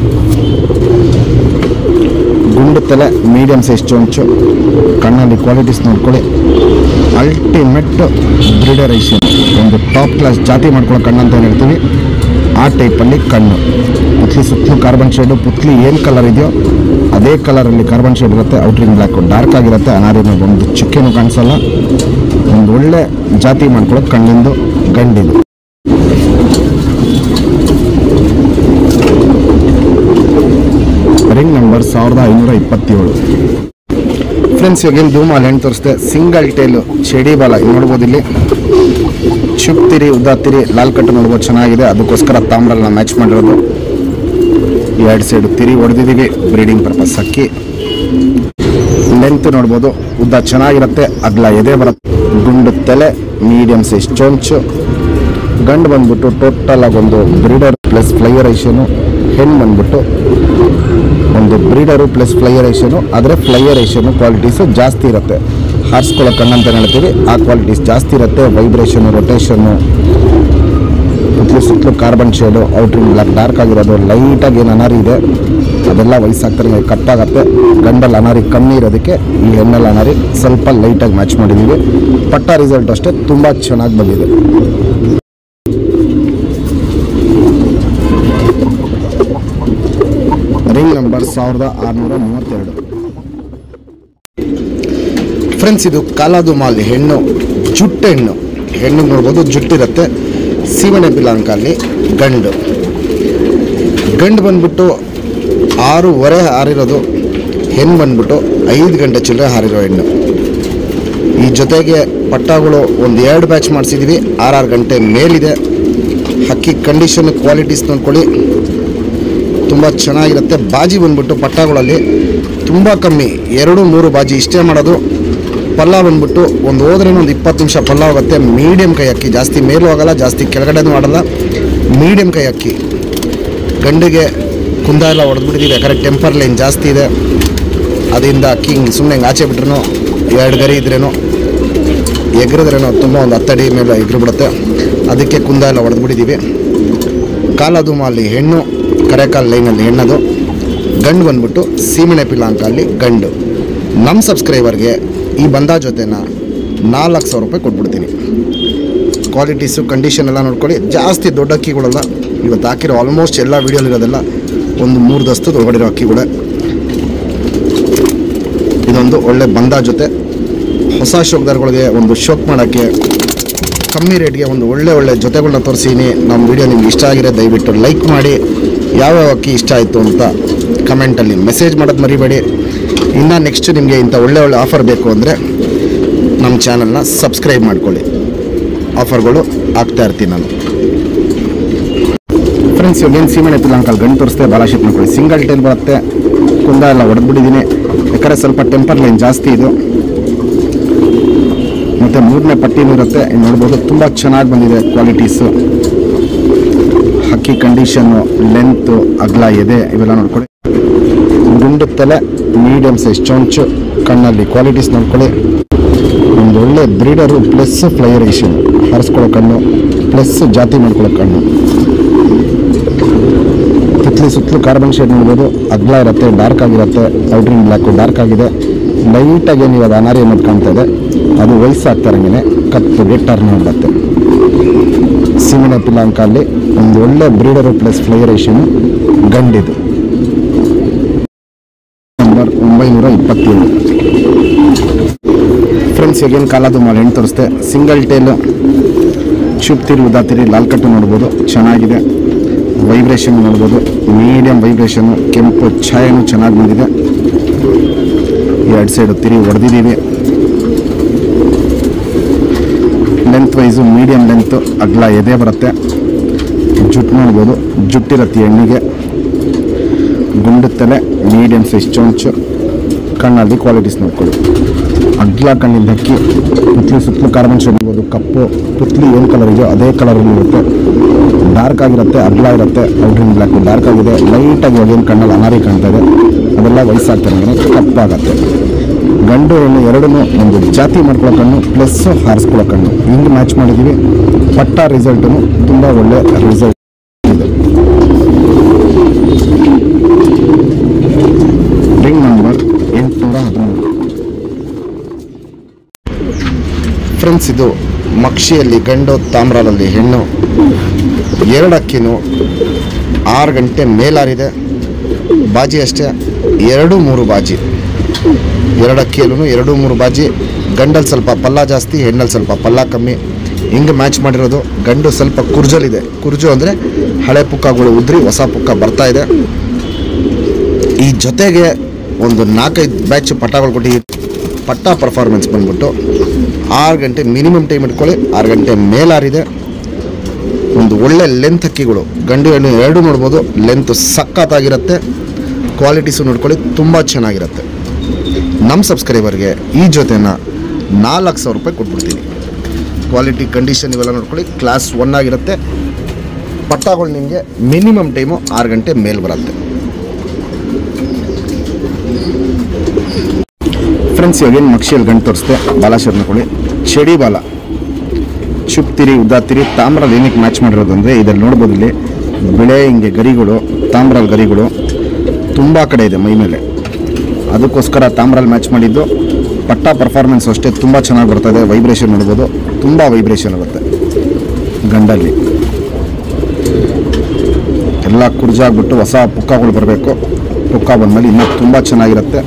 ಗುಂಡು ತಲೆ, ಮೀಡಿಯಂ ಸೈಜ್ ಚೊಂಚು, ಕಣ್ಣಲ್ಲಿ ಕ್ವಾಲಿಟೀಸ್ ನೋಡ್ಕೊಳ್ಳಿ. ಅಲ್ಟಿಮೇಟ್ ಬ್ರೀಡರೈಷನ್, ಒಂದು ಟಾಪ್ ಕ್ಲಾಸ್ ಜಾತಿ ಮಾಡ್ಕೊಳ್ಳೋ ಕಣ್ಣು ಅಂತ ಏನು ಹೇಳ್ತೀವಿ, ಆ ಟೈಪಲ್ಲಿ ಕಣ್ಣು. ಪುತ್ಲಿ ಸುತ್ತಲೂ ಕಾರ್ಬನ್ ಶೇಡು, ಪುತ್ಲಿ ಏನು ಕಲರ್ ಇದೆಯೋ ಅದೇ ಕಲರಲ್ಲಿ ಕಾರ್ಬನ್ ಶೇಡ್ ಇರುತ್ತೆ. ಔಟ್ರಿಂಗ್ ಬ್ಲ್ಯಾಕು ಡಾರ್ಕ್ ಆಗಿರುತ್ತೆ. ಅನಾರಿನ ಒಂದು ಚುಕ್ಕೆನೂ ಕಾಣಿಸಲ್ಲ. ಒಂದು ಒಳ್ಳೆ ಜಾತಿ ಮಾಡ್ಕೊಳ್ಳೋದು ಕಣ್ಣಿಂದು ಗಂಡಿದು. Ring number 1527. ಫ್ರೆಂಡ್ಸ್, ಇವಾಗೇನು ಧೂಮಾಲ್ ಹೆಣ್ಣು ತೋರಿಸ್ತೆ, ಸಿಂಗಲ್ ಟೈಲು, ಚೆಡಿ ಬಾಲ ನೋಡ್ಬೋದು. ಇಲ್ಲಿ ಚುಪ್ತಿರಿ, ಉದ್ದಾತಿರಿ, ಲಾಲ್ ಕಟ್ಟು ನೋಡ್ಬೋದು, ಚೆನ್ನಾಗಿದೆ. ಅದಕ್ಕೋಸ್ಕರ ತಾಮ್ರಲ್ಲ ಮ್ಯಾಚ್ ಮಾಡಿರೋದು. 2 ಸೈಡು ತಿರಿ ಹೊಡೆದಿದ್ದೀವಿ, ಬ್ರೀಡಿಂಗ್ ಪರ್ಪಸ್ ಅಕ್ಕಿ. ಲೆಂತ್ ನೋಡ್ಬೋದು, ಉದ್ದ ಚೆನ್ನಾಗಿರುತ್ತೆ, ಅಗ್ಲ ಎದೆ ಬರುತ್ತೆ. ಗುಂಡು ತಲೆ, ಮೀಡಿಯಂ ಸೈಜ್ ಚೊಂಚು. ಗಂಡು ಬಂದ್ಬಿಟ್ಟು ಟೋಟಲ್ ಆಗಿ ಒಂದು ಬ್ರೀಡರ್ ಪ್ಲಸ್ ಫ್ಲೈಯರೇಷನು, ಹೆಣ್ಣು ಬಂದ್ಬಿಟ್ಟು ಒಂದು ಬ್ರೀಡರು ಪ್ಲಸ್ ಫ್ಲೈಯರೇಷನು. ಆದರೆ ಫ್ಲೈಯರೇಷನು ಕ್ವಾಲಿಟೀಸು ಜಾಸ್ತಿ ಇರುತ್ತೆ. ಹಾರಿಸ್ಕೊಳ್ಳೋ ಕಣ್ಣಂತ ಹೇಳ್ತೀವಿ, ಆ ಕ್ವಾಲಿಟೀಸ್ ಜಾಸ್ತಿ ಇರುತ್ತೆ. ವೈಬ್ರೇಷನು, ರೊಟೇಷನ್ನು, ಸುತ್ತಲೂ carbon shade, outer ring black dark ಆಗಿರೋದು. ಲೈಟಾಗಿ ಏನು ಅನಾರಿ ಇದೆ ಅದೆಲ್ಲ ವಯಸ್ಸಾಗ್ತಾರೆ ಕಟ್ಟಾಗತ್ತೆ. ಗಂಡಲ್ಲಿ ಅನಾರಿ ಕಮ್ಮಿ ಇರೋದಕ್ಕೆ ಈ ಹೆಣ್ಣಲ್ಲಿ ಅನಾರಿ ಸ್ವಲ್ಪ ಲೈಟಾಗಿ ಮ್ಯಾಚ್ ಮಾಡಿದ್ದೀವಿ. ಪಟ್ಟ ರಿಸಲ್ಟ್ ಅಷ್ಟೇ ತುಂಬ ಚೆನ್ನಾಗಿ ಬಂದಿದೆ. Ring number 1632. ಫ್ರೆಂಡ್ಸ್, ಇದು ಕಾಲಾದುಮಾಲ್ ಹೆಣ್ಣು, ಜುಟ್ಟೆಣ್ಣು. ಹೆಣ್ಣು ನೋಡ್ಬೋದು, ಜುಟ್ಟಿರುತ್ತೆ. ಸೀಮಣೆ ಬಿಲಾಂಕಲ್ಲಿ ಗಂಡು. ಗಂಡು ಬಂದ್ಬಿಟ್ಟು 6:30 ಹಾರಿರೋದು. ಹೆಣ್ಣು ಬಂದ್ಬಿಟ್ಟು 5 ಗಂಟೆ ಚಿಲ್ಲರೆ ಹಾರಿರೋ ಹೆಣ್ಣು. ಈ ಜೊತೆಗೆ ಪಟ್ಟಗಳು ಒಂದು 2 ಬ್ಯಾಚ್ ಮಾಡಿಸಿದ್ದೀವಿ. 6 ಗಂಟೆ ಮೇಲಿದೆ. ಹಕ್ಕಿ ಕಂಡೀಷನ್, ಕ್ವಾಲಿಟೀಸ್ ನೋಡ್ಕೊಳ್ಳಿ, ತುಂಬ ಚೆನ್ನಾಗಿರುತ್ತೆ. ಬಾಜಿ ಬಂದ್ಬಿಟ್ಟು ಪಟ್ಟಗಳಲ್ಲಿ ತುಂಬ ಕಮ್ಮಿ, 2-3 ಬಾಜಿ ಇಷ್ಟೇ ಮಾಡೋದು. ಪಲ್ಲ ಬಂದ್ಬಿಟ್ಟು ಒಂದು ಹೋದ್ರೂ ಒಂದು 20 ನಿಮಿಷ ಪಲ್ಲ ಹೋಗುತ್ತೆ. ಮೀಡಿಯಮ್ ಕೈ ಅಕ್ಕಿ, ಜಾಸ್ತಿ ಮೇಲೂ ಆಗಲ್ಲ, ಜಾಸ್ತಿ ಕೆಳಗಡೆನೂ ಆಡಲ್ಲ. ಮೀಡಿಯಮ್ ಕೈ ಅಕ್ಕಿ. ಗಂಡಿಗೆ ಕುಂದ ಎಲ್ಲ ಹೊಡೆದ್ಬಿಟ್ಟಿದ್ದೀವಿ, ಯಾಕಂದರೆ ಟೆಂಪರ್ ಲೈನ್ ಜಾಸ್ತಿ ಇದೆ. ಅದರಿಂದ ಅಕ್ಕಿ ಹಿಂಗೆ ಸುಮ್ಮನೆ ಹಿಂಗೆ ಆಚೆ ಬಿಟ್ರೂ 2 ಗರಿ ಇದ್ರೇನು ಎಗ್ರಿದ್ರೇನೋ ತುಂಬ ಒಂದು 10 ಅಡಿ ಮೇಲೆ ಎಗ್ರಿ ಬಿಡುತ್ತೆ. ಅದಕ್ಕೆ ಕುಂದ ಎಲ್ಲ ಹೊಡೆದ್ಬಿಟ್ಟಿದ್ದೀವಿ. ಕಾಲದುಮಾಲಿ ಹೆಣ್ಣು, ಕರೆಕಾಲ್ ಲೈನಲ್ಲಿ ಹೆಣ್ಣದು, ಗಂಡು ಬಂದ್ಬಿಟ್ಟು ಸೀಮೆಣೆ ಪಿಲಾಂಕಲ್ಲಿ ಗಂಡು. ನಮ್ಮ ಸಬ್ಸ್ಕ್ರೈಬರ್ಗೆ ಈ ಬಂದ ಜೊತೆನ 4,00,000 ರೂಪಾಯಿ ಕೊಟ್ಬಿಡ್ತೀನಿ. ಕ್ವಾಲಿಟೀಸು ಕಂಡೀಷನ್ ಎಲ್ಲ ನೋಡ್ಕೊಳ್ಳಿ. ಜಾಸ್ತಿ ದೊಡ್ಡ ಅಕ್ಕಿಗಳಲ್ಲ, ಇವತ್ತು ಹಾಕಿರೋ ಆಲ್ಮೋಸ್ಟ್ ಎಲ್ಲ ವೀಡಿಯೋಲಿರೋದೆಲ್ಲ ಒಂದು 3 ದಸ್ತದ ಒಳಗಡಿರೋ ಅಕ್ಕಿಗಳೇ. ಇದೊಂದು ಒಳ್ಳೆ ಬಂದ ಜೊತೆ. ಹೊಸ ಶೋಕ್ದಾರ್ಗಳಿಗೆ ಒಂದು ಶೋಕ್ ಮಾಡೋಕ್ಕೆ ಕಮ್ಮಿ ರೇಟ್ಗೆ ಒಂದು ಒಳ್ಳೆ ಜೊತೆಗಳನ್ನ ತೋರಿಸೀನಿ. ನಮ್ಮ ವಿಡಿಯೋ ನಿಮ್ಗೆ ಇಷ್ಟ ಆಗಿದೆ ದಯವಿಟ್ಟು ಲೈಕ್ ಮಾಡಿ. ಯಾವ್ಯಾವ ಅಕ್ಕಿ ಇಷ್ಟ ಆಯಿತು ಅಂತ ಕಮೆಂಟಲ್ಲಿ ಮೆಸೇಜ್ ಮಾಡೋದು ಮರಿಬೇಡಿ. ಇನ್ನು ನೆಕ್ಸ್ಟ್ ನಿಮಗೆ ಇಂಥ ಒಳ್ಳೆ ಆಫರ್ ಬೇಕು ಅಂದರೆ ನಮ್ಮ ಚಾನಲ್ನ ಸಬ್ಸ್ಕ್ರೈಬ್ ಮಾಡ್ಕೊಳ್ಳಿ. ಆಫರ್ಗಳು ಆಗ್ತಾ ಇರ್ತೀನಿ ನಾನು. ಫ್ರೆಂಡ್ಸ್, ಇವಾಗೇನು ಸೀಮೆಣೆ ಪಿಲಾಂಕಲ್ ಗಂಡು ತೋರಿಸ್ತೆ, ಬಾಲ ಶೇಪ್ ಮಾಡ್ಕೊಳ್ಳಿ. ಸಿಂಗಲ್ ಟೈಲ್ ಬರುತ್ತೆ. ಕುಂದ ಎಲ್ಲ ಹೊಡೆದ್ಬಿಟ್ಟಿದ್ದೀನಿ, ಯಾಕಂದರೆ ಸ್ವಲ್ಪ ಟೆಂಪರ್ ಲೈನ್ ಜಾಸ್ತಿ ಇದು. ಮತ್ತು 3ನೇ ಪಟ್ಟಿನೂ ಇರುತ್ತೆ. ನೋಡ್ಬೋದು ತುಂಬ ಚೆನ್ನಾಗಿ ಬಂದಿದೆ ಕ್ವಾಲಿಟೀಸು. ಹಕ್ಕಿ ಕಂಡೀಷನ್ನು, ಲೆಂತು, ಅಗಲ, ಎದೆ ಇವೆಲ್ಲ ನೋಡ್ಕೊಳ್ಳಿ. ಗುಂಡು ತಲೆ, ಮೀಡಿಯಮ್ ಸೈಜ್ ಚೊಂಚು, ಕಣ್ಣಲ್ಲಿ ಕ್ವಾಲಿಟೀಸ್ ನೋಡ್ಕೊಳ್ಳಿ. ಒಂದು ಒಳ್ಳೆ ಬ್ರೀಡರು ಪ್ಲಸ್ ಫ್ಲೈಯರೇಷನ್, ಹರಿಸ್ಕೊಳ್ಳೋ ಕಣ್ಣು ಪ್ಲಸ್ ಜಾತಿ ಮಾಡ್ಕೊಳ್ಳೋ ಕಣ್ಣು. ಸುತ್ತಲೂ ಕಾರ್ಬನ್ ಶೇಡ್ ನೋಡ್ಬೋದು. ಅಗಲ ಇರುತ್ತೆ, ಡಾರ್ಕ್ ಆಗಿರುತ್ತೆ. ಔಟ್ರಿಂಗ್ ಬ್ಲ್ಯಾಕು ಡಾರ್ಕ್ ಆಗಿದೆ. ಲೈಟಾಗಿ ನೀವು ಅದು ಅನಾರಿ ಅನ್ನೋದು ಕಾಣ್ತಾ ಇದೆ, ಅದು ವಯಸ್ಸಾಗ್ತಾರಂಗೆ ಕಪ್ಪುಗೆ ಟರ್ನ್ ಮಾಡುತ್ತೆ. ಸೀಮೆಣೆ ಪಿಲಾಂಕಲ್ಲಿ ಒಂದು ಒಳ್ಳೆ ಬ್ರೀಡರು ಪ್ಲಸ್ ಫ್ಲೈಯರೇಷನ್ ಗಂಡಿದು. ನಂಬರ್ 927. ಫ್ರೆಂಡ್ಸ್, ಈಗೇನು ಕಾಲದುಮಾಲಿ ಹೆಣ್ಣು ತೋರಿಸ್ತೆ. ಸಿಂಗಲ್ ಟೇಲು, ಚುಪ್ತಿರಿ ಉದಾತಿರಿ, ಲಾಲ್ ಕಟ್ಟು ನೋಡ್ಬೋದು. ಚೆನ್ನಾಗಿದೆ. ವೈಬ್ರೇಷನ್ ನೋಡ್ಬೋದು, ಮೀಡಿಯಮ್ ವೈಬ್ರೇಷನ್ನು. ಕೆಂಪು ಛಾಯೆನೂ ಚೆನ್ನಾಗಿ ಬಂದಿದೆ. 2 ಸೈಡು ತಿರಿ ಹೊಡೆದಿದ್ದೀವಿ. ಲೆಂತ್ ವೈಸು ಮೀಡಿಯಮ್ ಲೆಂತು, ಅಗಲ ಎದೆ ಬರುತ್ತೆ. ಜುಟ್ಟು ನೋಡ್ಬೋದು, ಜುಟ್ಟಿರತ್ತೆ ಹೆಣ್ಣಿಗೆ. ಗುಂಡು ತಲೆ, ಮೀಡಿಯಮ್ ಸೈಜ್ ಚೊಂಚು, ಕಣ್ಣಲ್ಲಿ ಕ್ವಾಲಿಟೀಸ್ ನೋಡ್ಕೊಳ್ಳಿ. ಅಗ್ಲ ಕಣ್ಣಿಂದ ಅಕ್ಕಿ. ಸುತ್ತಲೂ ಕಾರ್ಬನ್ ಶೇಡ್ ನೋಡ್ಬೋದು. ಕಪ್ಪು ಪುತ್ಲಿ ಏನು ಕಲರ್ ಇದೆಯೋ ಅದೇ ಕಲರಲ್ಲಿ ಇರುತ್ತೆ. ಡಾರ್ಕ್ ಆಗಿರುತ್ತೆ, ಅಗಲ ಇರುತ್ತೆ. ಔಟ್ರಿಂಗ್ ಬ್ಲ್ಯಾಕು ಡಾರ್ಕ್ ಆಗಿದೆ. ಲೈಟಾಗಿ ಏನು ಕಣ್ಣಲ್ಲಿ ಅನಾರಿ ಕಾಣ್ತಾ ಇದೆ, ಅದೆಲ್ಲ ವಯಸ್ಸಾಗ್ತಾರೆ ಕಪ್ಪಾಗತ್ತೆ. ಗಂಡು ಹೆಣ್ಣು ಎರಡೂ ಒಂದು ಜಾತಿ ಮಾಡ್ಕೊಳ್ಳೋ ಕಣ್ಣು ಪ್ಲಸ್ ಹಾರಿಸ್ಕೊಳ್ಳೋ ಕಣ್ಣು ಹಿಂಗೆ ಮ್ಯಾಚ್ ಮಾಡಿದ್ದೀವಿ. ಪಟ್ಟ ರಿಸಲ್ಟು ತುಂಬ ಒಳ್ಳೆ ರಿಸಲ್ಟ್ ಇದೆ. Ring number 813. ಫ್ರೆಂಡ್ಸ್, ಇದು ಮಕ್ಷಿಯಲ್ಲಿ ಗಂಡು, ತಾಮ್ರಾಲಲ್ಲಿ ಹೆಣ್ಣು. 2 ಅಕ್ಕಿನೂ 6 ಗಂಟೆ ಮೇಲಾರಿದೆ. ಬಾಜಿ ಅಷ್ಟೇ 2-3 ಬಾಜಿ. 2 ಅಕ್ಕಿಯಲ್ಲೂ 2-3 ಬಾಜಿ. ಗಂಡಲ್ಲಿ ಸ್ವಲ್ಪ ಪಲ್ಲ ಜಾಸ್ತಿ, ಹೆಣ್ಣಲ್ಲಿ ಸ್ವಲ್ಪ ಪಲ್ಲ ಕಮ್ಮಿ. ಹಿಂಗೆ ಮ್ಯಾಚ್ ಮಾಡಿರೋದು. ಗಂಡು ಸ್ವಲ್ಪ ಕುರ್ಜಲಿದೆ. ಕುರ್ಜು ಅಂದರೆ ಹಳೆ ಪುಕ್ಕಗಳು ಉದ್ರಿ ಹೊಸ ಪುಕ್ಕ ಬರ್ತಾ ಇದೆ. ಈ ಜೊತೆಗೆ ಒಂದು 4-5 ಬ್ಯಾಚ್ ಪಟ್ಟಗಳು ಕೊಟ್ಟು ಪಟ್ಟ ಪರ್ಫಾರ್ಮೆನ್ಸ್ ಬಂದ್ಬಿಟ್ಟು 6 ಗಂಟೆ ಮಿನಿಮಮ್ ಟೈಮ್ ಇಟ್ಕೊಳ್ಳಿ. 6 ಗಂಟೆ ಮೇಲಾರಿದೆ. ಒಂದು ಒಳ್ಳೆ ಲೆಂತ್ ಅಕ್ಕಿಗಳು, ಗಂಡು ಹೆಣ್ಣು 2 ನೋಡ್ಬೋದು. ಲೆಂತ್ ಸಖತ್ತಾಗಿರುತ್ತೆ. ಕ್ವಾಲಿಟೀಸು ನೋಡ್ಕೊಳ್ಳಿ, ತುಂಬ ಚೆನ್ನಾಗಿರುತ್ತೆ. ನಮ್ಮ ಸಬ್ಸ್ಕ್ರೈಬರ್ಗೆ ಈ ಜೊತೆನ 4,00,000 ರೂಪಾಯಿ ಕೊಟ್ಬಿಡ್ತೀನಿ. ಕ್ವಾಲಿಟಿ ಕಂಡೀಷನ್ ಇವೆಲ್ಲ ನೋಡ್ಕೊಳ್ಳಿ. ಕ್ಲಾಸ್ 1 ಆಗಿರುತ್ತೆ. ಪಟ್ಟಗಳು ನಿಮಗೆ ಮಿನಿಮಮ್ ಟೈಮು 6 ಗಂಟೆ ಮೇಲೆ ಬರುತ್ತೆ. ಫ್ರೆಂಡ್ಸ್, ಇವಾಗೇನು ಮಕ್ಷಿಯಲ್ಲಿ ಗಂಟು ತೋರಿಸ್ತೆ. ಬಾಲ ಶೇಪ್ ನೋಡ್ಕೊಳ್ಳಿ. ಚಡಿ ಬಾಲ, ಚುಪ್ತಿರಿ ಉದಾತಿರಿ, ತಾಮ್ರಲ್ಲಿ ಏನಕ್ಕೆ ಮ್ಯಾಚ್ ಮಾಡಿರೋದು ಅಂದರೆ ಇದರಲ್ಲಿ ನೋಡ್ಬೋದು. ಇಲ್ಲಿ ಬೆಳೆ ಹಿಂಗೆ ಗರಿಗಳು, ತಾಮ್ರಲ್ಲಿ ಗರಿಗಳು ತುಂಬ ಕಡೆ ಇದೆ ಮೈ ಮೇಲೆ. ಅದಕ್ಕೋಸ್ಕರ ತಾಮ್ರಲ್ಲಿ ಮ್ಯಾಚ್ ಮಾಡಿದ್ದು. ಪಟ್ಟ ಪರ್ಫಾರ್ಮೆನ್ಸ್ ಅಷ್ಟೇ ತುಂಬ ಚೆನ್ನಾಗಿ ಬರ್ತದೆ. ವೈಬ್ರೇಷನ್ ನೋಡ್ಬೋದು, ತುಂಬ ವೈಬ್ರೇಷನ್ ಆಗುತ್ತೆ. ಗಂಡಲ್ಲಿ ಎಲ್ಲ ಕುರ್ಜಾಗ್ಬಿಟ್ಟು ಹೊಸ ಪುಕ್ಕಗಳು ಬರಬೇಕು. ಪುಕ್ಕ ಬಂದಮೇಲೆ ಇನ್ನೂ ತುಂಬ ಚೆನ್ನಾಗಿರುತ್ತೆ.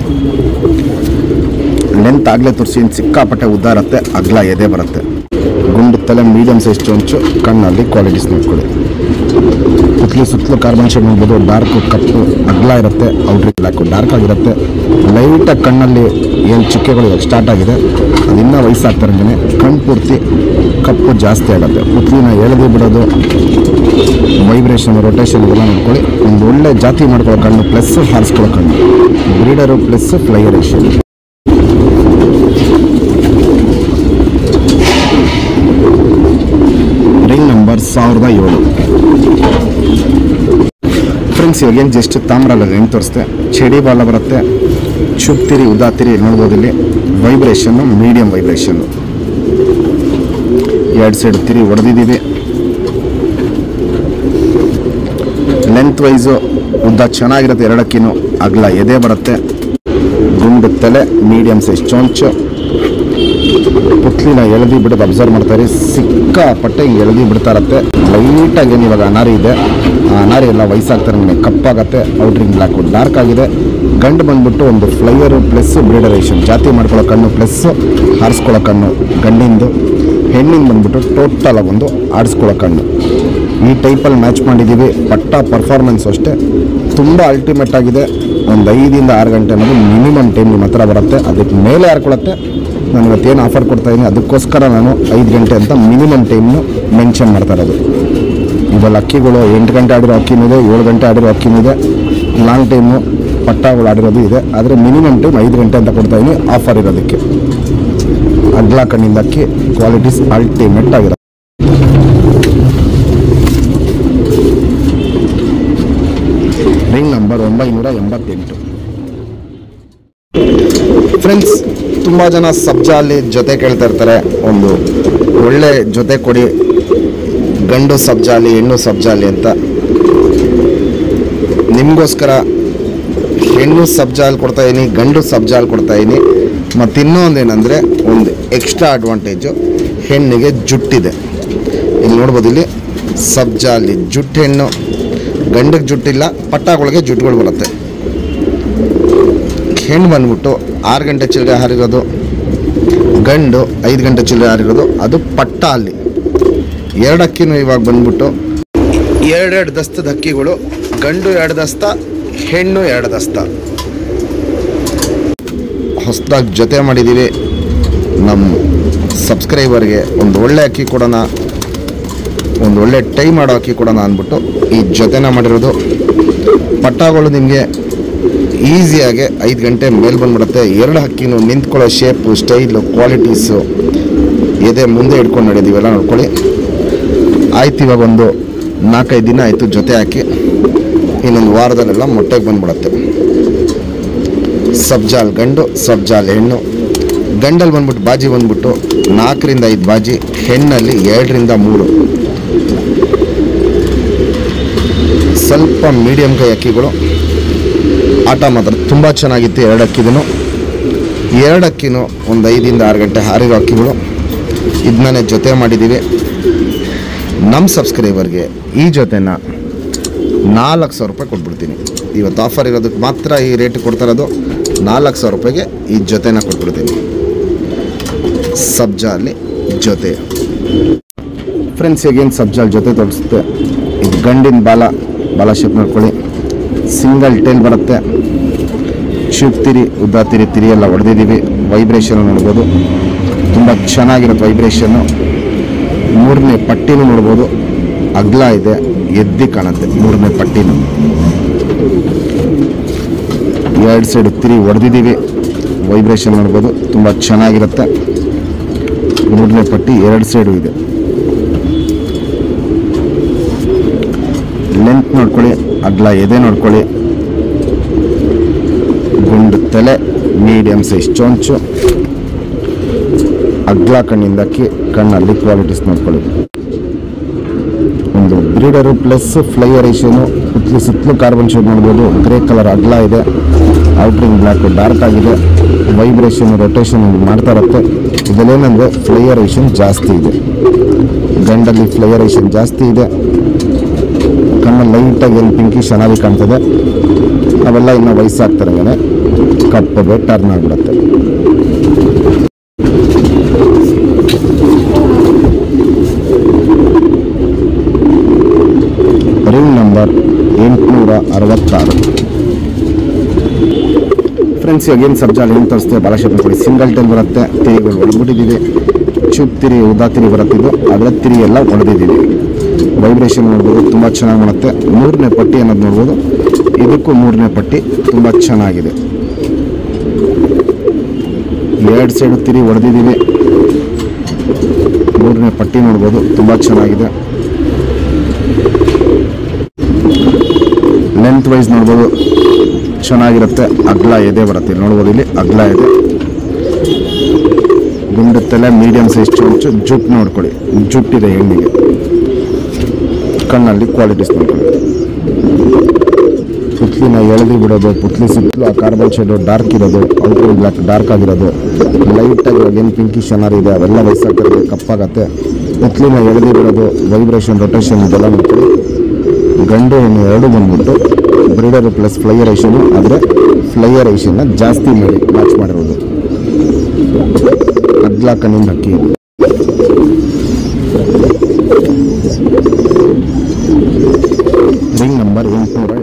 ಲೆಂತ್ ಆಗಲೇ ತೋರಿಸಿ ಸಿಕ್ಕಾಪಟ್ಟೆ ಉದ್ದ ಇರುತ್ತೆ. ಅಗಲ ಎದೆ ಬರುತ್ತೆ. ಗುಂಡು ತಲೆ, ಮೀಡಿಯಮ್ ಸೈಜ್ ಚೊಂಚು, ಕಣ್ಣಲ್ಲಿ ಕ್ವಾಲಿಟೀಸ್ ನೋಡ್ಕೊಳ್ಳಿ. ಸುತ್ತಲೂ ಕಾರ್ಬನ್ ಶೇಡ್ ನೋಡ್ಬೋದು. ಡಾರ್ಕು ಕಪ್ಪು ಅಗಲ ಇರುತ್ತೆ. ಔಟ್ರಿಂಗ್ ಬ್ಲ್ಯಾಕು ಡಾರ್ಕ್ ಆಗಿರುತ್ತೆ. ಲೈಟಾಗಿ ಕಣ್ಣಲ್ಲಿ ಏನು ಚುಕ್ಕೆಗಳು ಸ್ಟಾರ್ಟ್ ಆಗಿದೆ, ಅದು ಇನ್ನೂ ವಯಸ್ಸಾಗ್ತಾರಂಗೆ ಕಣ್ಣು ಪೂರ್ತಿ ಕಪ್ಪು ಜಾಸ್ತಿ ಆಗುತ್ತೆ. ಪುತ್ಲಿನ ಎಳೆದು ಬಿಡೋದು, ವೈಬ್ರೇಷನ್, ರೊಟೇಷನ್ ಇವೆಲ್ಲ ನೋಡ್ಕೊಳ್ಳಿ. ಒಂದು ಒಳ್ಳೆ ಜಾತಿ ಮಾಡ್ಕೊಳ್ಳೋ ಕಣ್ಣು ಪ್ಲಸ್ ಹಾರಿಸ್ಕೊಳ್ಳೋ ಕಣ್ಣು, ಬ್ರೀಡರು ಪ್ಲಸ್ ಫ್ಲೈಯರೇಷನ್. Ring number 1007. ಫ್ರೆಂಡ್ಸ್, ಇವಾಗೇನು ಜಸ್ಟ್ ತಾಮ್ರಲ್ಲಿ ಹೆಣ್ಣು ತೋರಿಸ್ತೆ. ಚಡಿ ಬಾಲ ಬರುತ್ತೆ. ಚುಪ್ತಿರಿ ಉದಾತಿರಿ ನೋಡ್ಬೋದು. ಇಲ್ಲಿ ವೈಬ್ರೇಷನ್ನು ಮೀಡಿಯಂ ವೈಬ್ರೇಷನ್ನು. 2 ಸೈಡ್ ತಿರಿ ಹೊಡೆದಿದ್ದೀವಿ. ಲೆಂತ್ ವೈಸು ಉದ್ದ ಚೆನ್ನಾಗಿರುತ್ತೆ, 2 ಅಕ್ಕಿನೂ. ಅಗಲ ಎದೆ ಬರುತ್ತೆ, ಗುಂಡು ತಲೆ, ಮೀಡಿಯಂ ಸೈಜ್ ಚೊಂಚು. ಪುತ್ಲಿನ ಎಳೆದಿ ಬಿಡೋದು ಅಬ್ಸರ್ವ್ ಮಾಡ್ತಾರೆ. ಸಿಕ್ಕಾಪಟ್ಟೆ ಹಿಂಗೆ ಎಳೆದಿ ಬಿಡ್ತಾ ಇರತ್ತೆ. ಲೈಟಾಗಿ ಏನು ಇವಾಗ ಅನಾರಿ ಇದೆ, ಆ ಅನಾರಿ ಎಲ್ಲ ವಯಸ್ಸಾಗ್ತಾರೆ, ನಮಗೆ ಕಪ್ಪಾಗತ್ತೆ. ಔಟ್ರಿಂಗ್ ಬ್ಲ್ಯಾಕು ಡಾರ್ಕ್ ಆಗಿದೆ. ಗಂಡು ಬಂದ್ಬಿಟ್ಟು ಒಂದು ಫ್ಲೈಯರು ಪ್ಲಸ್ ಬ್ರೀಡರೇಷನ್, ಜಾತಿ ಮಾಡ್ಕೊಳ್ಳೋ ಕಣ್ಣು ಪ್ಲಸ್ ಹಾರಿಸ್ಕೊಳ್ಳೋ ಕಣ್ಣು ಗಂಡಿಂದು. ಹೆಣ್ಣಿಂದ ಬಂದ್ಬಿಟ್ಟು ಟೋಟಲ್ ಆಗೊಂದು ಆಡಿಸ್ಕೊಳ್ಳೋ ಕಣ್ಣು. ಈ ಟೈಪಲ್ಲಿ ಮ್ಯಾಚ್ ಮಾಡಿದ್ದೀವಿ. ಪಟ್ಟ ಪರ್ಫಾರ್ಮೆನ್ಸ್ ಅಷ್ಟೇ ತುಂಬ ಅಲ್ಟಿಮೇಟ್ ಆಗಿದೆ. ಒಂದು 5 ಇಂದ 6 ಗಂಟೆ ಅನ್ನೋದು ಮಿನಿಮಮ್ ಟೈಮ್ ನಿಮ್ಮ ಹತ್ರ ಬರುತ್ತೆ. ಅದಕ್ಕೆ ಮೇಲೆ ಯಾರ್ಕೊಳ್ಳುತ್ತೆ. ನಾನು ಇವತ್ತೇನು ಆಫರ್ ಕೊಡ್ತಾಯಿದ್ದೀನಿ ಅದಕ್ಕೋಸ್ಕರ ನಾನು 5 ಗಂಟೆ ಅಂತ ಮಿನಿಮಮ್ ಟೈಮ್ನು ಮೆನ್ಷನ್ ಮಾಡ್ತಾ ಇರೋದು. ಇವೆಲ್ಲ ಅಕ್ಕಿಗಳು 8 ಗಂಟೆ ಆಡಿರೋ ಅಕ್ಕಿನಿದೆ, 7 ಗಂಟೆ ಆಡಿರೋ ಅಕ್ಕಿನಿದೆ, ಲಾಂಗ್ ಟೈಮು ಪಟ್ಟಗಳು ಆಡಿರೋದು ಇದೆ. ಆದರೆ ಮಿನಿಮಮ್ ಟೈಮ್ 5 ಗಂಟೆ ಅಂತ ಕೊಡ್ತಾಯಿದ್ದೀನಿ ಆಫರ್ ಇರೋದಕ್ಕೆ. ಅಗ್ಲ ಕಣ್ಣಿಂದ ಅಕ್ಕಿ ಕ್ವಾಲಿಟೀಸ್ ಅಲ್ಟಿಮೇಟ್ ಆಗಿರುತ್ತೆ. Ring number 988. ಫ್ರೆಂಡ್ಸ್, ತುಂಬ ಜನ ಸಬ್ಜಾಲಿ ಜೊತೆ ಕೇಳ್ತಾ ಇರ್ತಾರೆ. ಒಂದು ಒಳ್ಳೆ ಜೊತೆ ಕೊಡಿ, ಗಂಡು ಸಬ್ಜಾಲಿ ಹೆಣ್ಣು ಸಬ್ಜಾಲಿ ಅಂತ. ನಿಮಗೋಸ್ಕರ ಹೆಣ್ಣು ಸಬ್ಜಾಲ್ ಕೊಡ್ತಾಯಿದ್ದೀನಿ, ಗಂಡು ಸಬ್ಜಾಲ್ ಕೊಡ್ತಾಯಿದ್ದೀನಿ. ಮತ್ತು ಇನ್ನೊಂದೇನೆಂದರೆ ಒಂದು ಎಕ್ಸ್ಟ್ರಾ ಅಡ್ವಾಂಟೇಜು, ಹೆಣ್ಣಿಗೆ ಜುಟ್ಟಿದೆ. ಇಲ್ಲಿ ನೋಡ್ಬೋದು, ಇಲ್ಲಿ ಸಬ್ಜಾಲಿ ಜುಟ್ಟು ಹೆಣ್ಣು, ಗಂಡಿಗೆ ಜುಟ್ಟಿಲ್ಲ, ಪಟ್ಟಾಗಳಿಗೆ ಜುಟ್ಟುಗಳು ಬರುತ್ತೆ. ಹೆಣ್ಣು ಬಂದ್ಬಿಟ್ಟು 6 ಗಂಟೆ ಚಿಲ್ಲರೆ ಹಾರಿರೋದು, ಗಂಡು 5 ಗಂಟೆ ಚಿಲ್ಲರೆ ಹಾರಿರೋದು, ಅದು ಪಟ್ಟ. ಅಲ್ಲಿ 2 ಅಕ್ಕಿನೂ ಇವಾಗ ಬಂದ್ಬಿಟ್ಟು 2 ದಸ್ತದ ಅಕ್ಕಿಗಳು. ಗಂಡು 2 ದಸ್ತ, ಹೆಣ್ಣು 2 ದಸ್ತ. ಹೊಸದಾಗಿ ಜೊತೆ ಮಾಡಿದ್ದೀವಿ. ನಮ್ಮ ಸಬ್ಸ್ಕ್ರೈಬರ್ಗೆ ಒಂದು ಒಳ್ಳೆ ಅಕ್ಕಿ ಕೊಡೋಣ, ಒಂದು ಒಳ್ಳೆ ಟೈಮ್ ಮಾಡೋ ಅಕ್ಕಿ ಕೊಡೋಣ ಅಂದ್ಬಿಟ್ಟು ಈ ಜೊತೆನ ಮಾಡಿರೋದು. ಪಟ್ಟಾಗಳು ನಿಮಗೆ ಈಸಿಯಾಗಿ 5 ಗಂಟೆ ಮೇಲೆ ಬಂದ್ಬಿಡುತ್ತೆ. 2 ಅಕ್ಕಿನೂ ನಿಂತ್ಕೊಳ್ಳೋ ಶೇಪು, ಸ್ಟೈಲು, ಕ್ವಾಲಿಟೀಸು, ಎದೆ ಮುಂದೆ ಇಟ್ಕೊಂಡು ನಡೆದೀವೆಲ್ಲ ನೋಡ್ಕೊಳ್ಳಿ. ಆಯ್ತು, ಇವಾಗ ಒಂದು 4-5 ದಿನ ಆಯಿತು ಜೊತೆ ಹಾಕಿ. ಇನ್ನೊಂದು ವಾರದಲ್ಲೆಲ್ಲ ಮೊಟ್ಟೆಗೆ ಬಂದ್ಬಿಡುತ್ತೆ. ಸಬ್ಜಾಲ್ ಗಂಡು, ಸಬ್ಜಾಲ್ ಹೆಣ್ಣು. ಗಂಡಲ್ಲಿ ಬಂದ್ಬಿಟ್ಟು ಬಾಜಿ ಬಂದ್ಬಿಟ್ಟು 4 ರಿಂದ 5 ಬಾಜಿ, ಹೆಣ್ಣಲ್ಲಿ 2 ರಿಂದ 3. ಸ್ವಲ್ಪ ಮೀಡಿಯಂ ಕೈ ಅಕ್ಕಿಗಳು. ಆಟ ಮಾತ್ರ ತುಂಬ ಚೆನ್ನಾಗಿತ್ತು. 2 ಅಕ್ಕಿದೂ 2 ಅಕ್ಕಿನೂ ಒಂದು 5 ಇಂದ 6 ಗಂಟೆ ಹಾರಿರೋ ಅಕ್ಕಿಗಳು. ಇದನ್ನೇ ಜೊತೆ ಮಾಡಿದ್ದೀವಿ. ನಮ್ಮ ಸಬ್ಸ್ಕ್ರೈಬರ್ಗೆ ಈ ಜೊತೆನ 4,00,000 ರೂಪಾಯಿ ಕೊಟ್ಬಿಡ್ತೀನಿ. ಇವತ್ತು ಆಫರ್ ಇರೋದಕ್ಕೆ ಮಾತ್ರ ಈ ರೇಟ್ ಕೊಡ್ತಾ ಇರೋದು. 4,00,000 ರೂಪಾಯಿಗೆ ಈ ಜೊತೆನ ಕೊಟ್ಬಿಡ್ತೀನಿ, ಸಬ್ಜಾಲಿ ಜೊತೆ. ಫ್ರೆಂಡ್ಸ್, ಈಗೇನು ಸಬ್ಜಾಲ್ ಜೊತೆ ತೋರಿಸುತ್ತೆ. ಇದು ಗಂಡಿನ ಬಾಲ ಶೇಪ್ ನೋಡ್ಕೊಳ್ಳಿ. ಸಿಂಗಲ್ ಟೇಲ್ ಬರುತ್ತೆ. ಚುಪ್ತಿರಿ ಉದ್ದ ತಿರಿ ಎಲ್ಲ ಹೊಡೆದಿದ್ದೀವಿ. ವೈಬ್ರೇಷನ್ ನೋಡ್ಬೋದು, ತುಂಬ ಚೆನ್ನಾಗಿರುತ್ತೆ ವೈಬ್ರೇಷನ್ನು. 3ನೇ ಪಟ್ಟಿನೂ ನೋಡ್ಬೋದು, ಅಗ್ಲ ಇದೆ, ಎದ್ದಿ ಕಾಣುತ್ತೆ 3ನೇ ಪಟ್ಟಿನೂ. 2 ಸೈಡ್ ತಿರಿ ಹೊಡೆದಿದ್ದೀವಿ. ವೈಬ್ರೇಷನ್ ನೋಡ್ಬೋದು, ತುಂಬ ಚೆನ್ನಾಗಿರುತ್ತೆ. 3ನೇ ಪಟ್ಟಿ 2 ಸೈಡು ಇದೆ. ಲೆಂತ್ ನೋಡ್ಕೊಳ್ಳಿ, ಅಗ್ಲ ಎದೆ ನೋಡ್ಕೊಳ್ಳಿ, ಗುಂಡು ತಲೆ, ಮೀಡಿಯಂ ಸೈಜ್ ಚೊಂಚು, ಅಗ್ಲ ಕಣ್ಣಿಂದ ಅಕ್ಕಿ. ಕಣ್ಣಲ್ಲಿ ಕ್ವಾಲಿಟೀಸ್ ನೋಡ್ಕೊಳ್ಳಿ. ಒಂದು ಬ್ರೀಡರು ಪ್ಲಸ್ ಫ್ಲೈಯರೇಷನು. ಸುತ್ತಲೂ ಕಾರ್ಬನ್ ಶೇಡ್ ನೋಡ್ಬೋದು. ಗ್ರೇ ಕಲರ್ ಅಗ್ಲ ಇದೆ, ಔಟ್ರಿಂಗ್ ಬ್ಲ್ಯಾಕ್ ಡಾರ್ಕ್ ಆಗಿದೆ. ವೈಬ್ರೇಷನ್ ರೊಟೇಷನ್ ಮಾಡ್ತಾ ಇರುತ್ತೆ. ಇದರಲ್ಲೇನೆಂದರೆ ಫ್ಲೈಯರೇಷನ್ ಜಾಸ್ತಿ ಇದೆ. ಗಂಡಲ್ಲಿ ಫ್ಲೈಯರೇಷನ್ ಜಾಸ್ತಿ ಇದೆ. ಕಣ್ಣು ಲೈಟಾಗಿ ಏನು ಪಿಂಕಿಶ್ ಚೆನ್ನಾಗಿ ಕಾಣ್ತದೆ. ಅವೆಲ್ಲ ಇನ್ನೂ ವಯಸ್ಸಾಗ್ತಾರಂಗೆ ಕಪ್ಪಗೆ ಟರ್ನ್ ಆಗಿಬಿಡುತ್ತೆ. Ring number 866. ಫ್ರೆಂಡ್ಸ್, ಇವಾಗ ಏನು ಸಬ್ಜಾಲ್ ಏನು ತರಿಸ್ತೇವೆ ಭಾಳ ಶೇಪ್ ಕೊಡಿ. ಸಿಂಗಲ್ ಟೈಲ್ ಬರುತ್ತೆ. ತಿರಿಗಳು ಹೊಡೆದ್ಬಿಟ್ಟಿದ್ದೀವಿ. ಚುಪ್ ತಿರಿ ಉದಾ ತಿರಿ ಬರುತ್ತಿದ್ದು, ಅದರ ತಿರಿ ಎಲ್ಲ ಹೊಡೆದಿದ್ದೀವಿ. ವೈಬ್ರೇಷನ್ ನೋಡ್ಬೋದು, ತುಂಬ ಚೆನ್ನಾಗಿ ಮಾಡುತ್ತೆ. 3ನೇ ಪಟ್ಟಿ ಅನ್ನೋದು ನೋಡ್ಬೋದು. ಇದಕ್ಕೂ 3ನೇ ಪಟ್ಟಿ ತುಂಬ ಚೆನ್ನಾಗಿದೆ. 2 ಸೈಡು ತಿರಿ ಹೊಡೆದಿದ್ದೀವಿ. 3ನೇ ಪಟ್ಟಿ ನೋಡ್ಬೋದು, ತುಂಬ ಚೆನ್ನಾಗಿದೆ. ಲೆಂತ್ ವೈಸ್ ನೋಡ್ಬೋದು, ಚೆನ್ನಾಗಿರುತ್ತೆ. ಅಗ್ಲ ಎದೆ ಬರುತ್ತೆ, ಇಲ್ಲಿ ನೋಡ್ಬೋದು, ಇಲ್ಲಿ ಅಗ್ಲ ಎದೆ, ಗುಂಡು ತಲೆ, ಮೀಡಿಯಂ ಸೈಜ್ ಚೊಂಚು, ಜುಟ್ಟು ನೋಡ್ಕೊಳ್ಳಿ, ಜುಟ್ಟಿದೆ ಹೆಣ್ಣಿಗೆ. ಕಣ್ಣಲ್ಲಿ ಕ್ವಾಲಿಟೀಸ್ ನೋಡ್ಕೊಳ್ಳಿ. ಪುತ್ಲಿನ ಎಳೆದು ಬಿಡೋದು, ಪುತ್ಲಿ ಸುತ್ತಲೂ ಆ ಕಾರ್ಬನ್ ಶೇಡು ಡಾರ್ಕ್ ಇರೋದು, ಔಟ್ಲೈನ್ ಬ್ಲ್ಯಾಕ್ ಡಾರ್ಕ್ ಆಗಿರೋದು, ಲೈಟಾಗಿ ಏನು ಪಿಂಕಿಶ್ ಏನಾರು ಇದೆ ಅವೆಲ್ಲ ವಯಸ್ಸಾಗ್ತದೆ, ಕಪ್ಪಾಗತ್ತೆ. ಪುತ್ಲಿನ ಎಳೆದು ಬಿಡೋದು, ವೈಬ್ರೇಷನ್, ರೊಟೇಷನ್ ಇದೆಲ್ಲ ನೋಡ್ಕೊಳ್ಳಿ. ಗಂಡು ಹೆಣ್ಣು ಎರಡು ಬಂದ್ಬಿಟ್ಟು ಬ್ರೀಡರ್ ಪ್ಲಸ್ ಫ್ಲೈಯರ್ ಐಷನು, ಆದರೆ ಫ್ಲೈಯರ್ ಐಷನ್ನ ಜಾಸ್ತಿ ಮಾಡಿ ಮ್ಯಾಚ್ ಮಾಡಿರೋದು. ಅಗ್ಲ ಕಣ್ಣಿನ ಹಕ್ಕಿ. Ring number 807.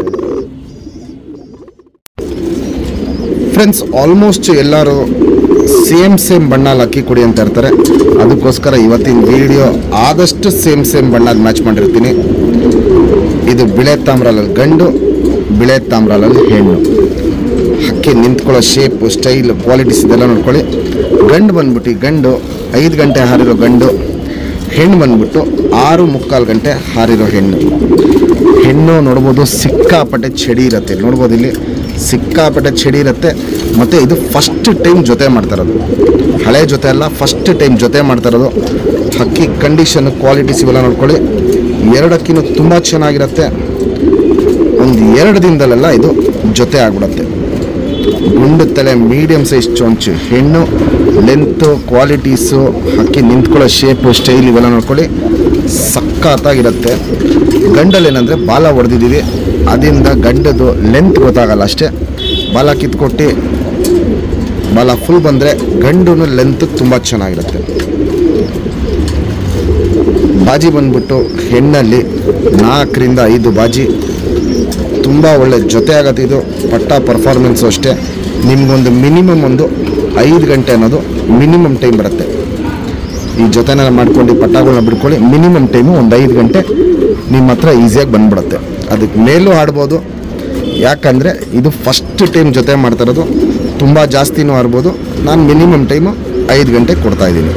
ಫ್ರೆಂಡ್ಸ್, ಆಲ್ಮೋಸ್ಟ್ ಎಲ್ಲರೂ ಸೇಮ್ ಬಣ್ಣಲ್ಲಿ ಅಕ್ಕಿ ಕೊಡಿ ಅಂತ ಇರ್ತಾರೆ. ಅದಕ್ಕೋಸ್ಕರ ಇವತ್ತಿನ ವಿಡಿಯೋ ಆದಷ್ಟು ಸೇಮ್ ಬಣ್ಣದ ಮ್ಯಾಚ್ ಮಾಡಿರ್ತೀನಿ. ಇದು ಬಿಳೆ ತಾಮ್ರಾಲಲ್ಲಿ ಗಂಡು, ಬಿಳೆ ತಾಮ್ರಾಲಲ್ಲಿ ಹೆಣ್ಣು. ಹಕ್ಕಿ ನಿಂತ್ಕೊಳ್ಳೋ ಶೇಪು, ಸ್ಟೈಲ್, ಕ್ವಾಲಿಟೀಸ್ ಇದೆಲ್ಲ ನೋಡ್ಕೊಳ್ಳಿ. ಗಂಡು ಬಂದ್ಬಿಟ್ಟು ಗಂಡು 5 ಗಂಟೆ ಹಾರಿರೋ ಗಂಡು, ಹೆಣ್ಣು ಬಂದ್ಬಿಟ್ಟು 6:45 ಗಂಟೆ ಹಾರಿರೋ ಹೆಣ್ಣು. ಹೆಣ್ಣು ನೋಡ್ಬೋದು ಸಿಕ್ಕಾಪಟ್ಟೆ ಚಡಿ ಇರುತ್ತೆ, ನೋಡ್ಬೋದು ಇಲ್ಲಿ ಸಿಕ್ಕಾಪಟ್ಟೆ ಚಡಿ ಇರುತ್ತೆ. ಮತ್ತು ಇದು ಫಸ್ಟ್ ಟೈಮ್ ಜೊತೆ ಮಾಡ್ತಾಯಿರೋದು, ಹಳೆ ಜೊತೆ ಅಲ್ಲ, ಫಸ್ಟ್ ಟೈಮ್ ಜೊತೆ ಮಾಡ್ತಾಯಿರೋದು. ಹಕ್ಕಿ ಕಂಡೀಷನ್, ಕ್ವಾಲಿಟೀಸ್ ಇವೆಲ್ಲ ನೋಡ್ಕೊಳ್ಳಿ. 2 ಹಕ್ಕಿನೂ ತುಂಬ ಚೆನ್ನಾಗಿರುತ್ತೆ. ಒಂದು 2 ದಿನದಲ್ಲೆಲ್ಲ ಇದು ಜೊತೆ ಆಗ್ಬಿಡುತ್ತೆ. ಗುಂಡು ತಲೆ, ಮೀಡಿಯಂ ಸೈಜ್ ಚೊಂಚು ಹೆಣ್ಣು, ಲೆಂತು, ಕ್ವಾಲಿಟೀಸು, ಹಕ್ಕಿ ನಿಂತ್ಕೊಳ್ಳೋ ಶೇಪು, ಸ್ಟೈಲ್ ಇವೆಲ್ಲ ನೋಡ್ಕೊಳ್ಳಿ, ಸಖತ್ತಾಗಿರುತ್ತೆ. ಗಂಡಲ್ಲಿ ಏನಂದರೆ ಬಾಲ ಹೊಡೆದಿದ್ದೀವಿ, ಅದರಿಂದ ಗಂಡದು ಲೆಂತ್ ಗೊತ್ತಾಗಲ್ಲ ಅಷ್ಟೇ. ಬಾಲ ಕಿತ್ಕೊಟ್ಟು ಬಾಲ ಫುಲ್ ಬಂದರೆ ಗಂಡು ಲೆಂತ್ ತುಂಬ ಚೆನ್ನಾಗಿರುತ್ತೆ. ಬಾಜಿ ಬಂದ್ಬಿಟ್ಟು ಹೆಣ್ಣಲ್ಲಿ 4ರಿಂದ 5 ಬಾಜಿ, ತುಂಬ ಒಳ್ಳೆ ಜೊತೆ ಆಗತ್ತೆ. ಇದು ಪಟ್ಟ ಪರ್ಫಾರ್ಮೆನ್ಸು ಅಷ್ಟೇ. ನಿಮಗೊಂದು ಮಿನಿಮಮ್ ಒಂದು 5 ಗಂಟೆ ಅನ್ನೋದು ಮಿನಿಮಮ್ ಟೈಮ್ ಬರುತ್ತೆ. ಈ ಜೊತೆನ ಮಾಡ್ಕೊಂಡು ಪಟ್ಟಗಳನ್ನ ಬಿಡ್ಕೊಳ್ಳಿ, ಮಿನಿಮಮ್ ಟೈಮು ಒಂದು 5 ಗಂಟೆ ನಿಮ್ಮ ಹತ್ರ ಈಸಿಯಾಗಿ ಬಂದ್ಬಿಡುತ್ತೆ. ಅದಕ್ಕೆ ಮೇಲೂ ಆಡ್ಬೋದು, ಯಾಕಂದರೆ ಇದು ಫಸ್ಟ್ ಟೈಮ್ ಜೊತೆ ಮಾಡ್ತಾಯಿರೋದು. ತುಂಬ ಜಾಸ್ತಿನೂ ಆಡ್ಬೋದು. ನಾನು ಮಿನಿಮಮ್ ಟೈಮು 5 ಗಂಟೆ ಕೊಡ್ತಾಯಿದ್ದೀನಿ.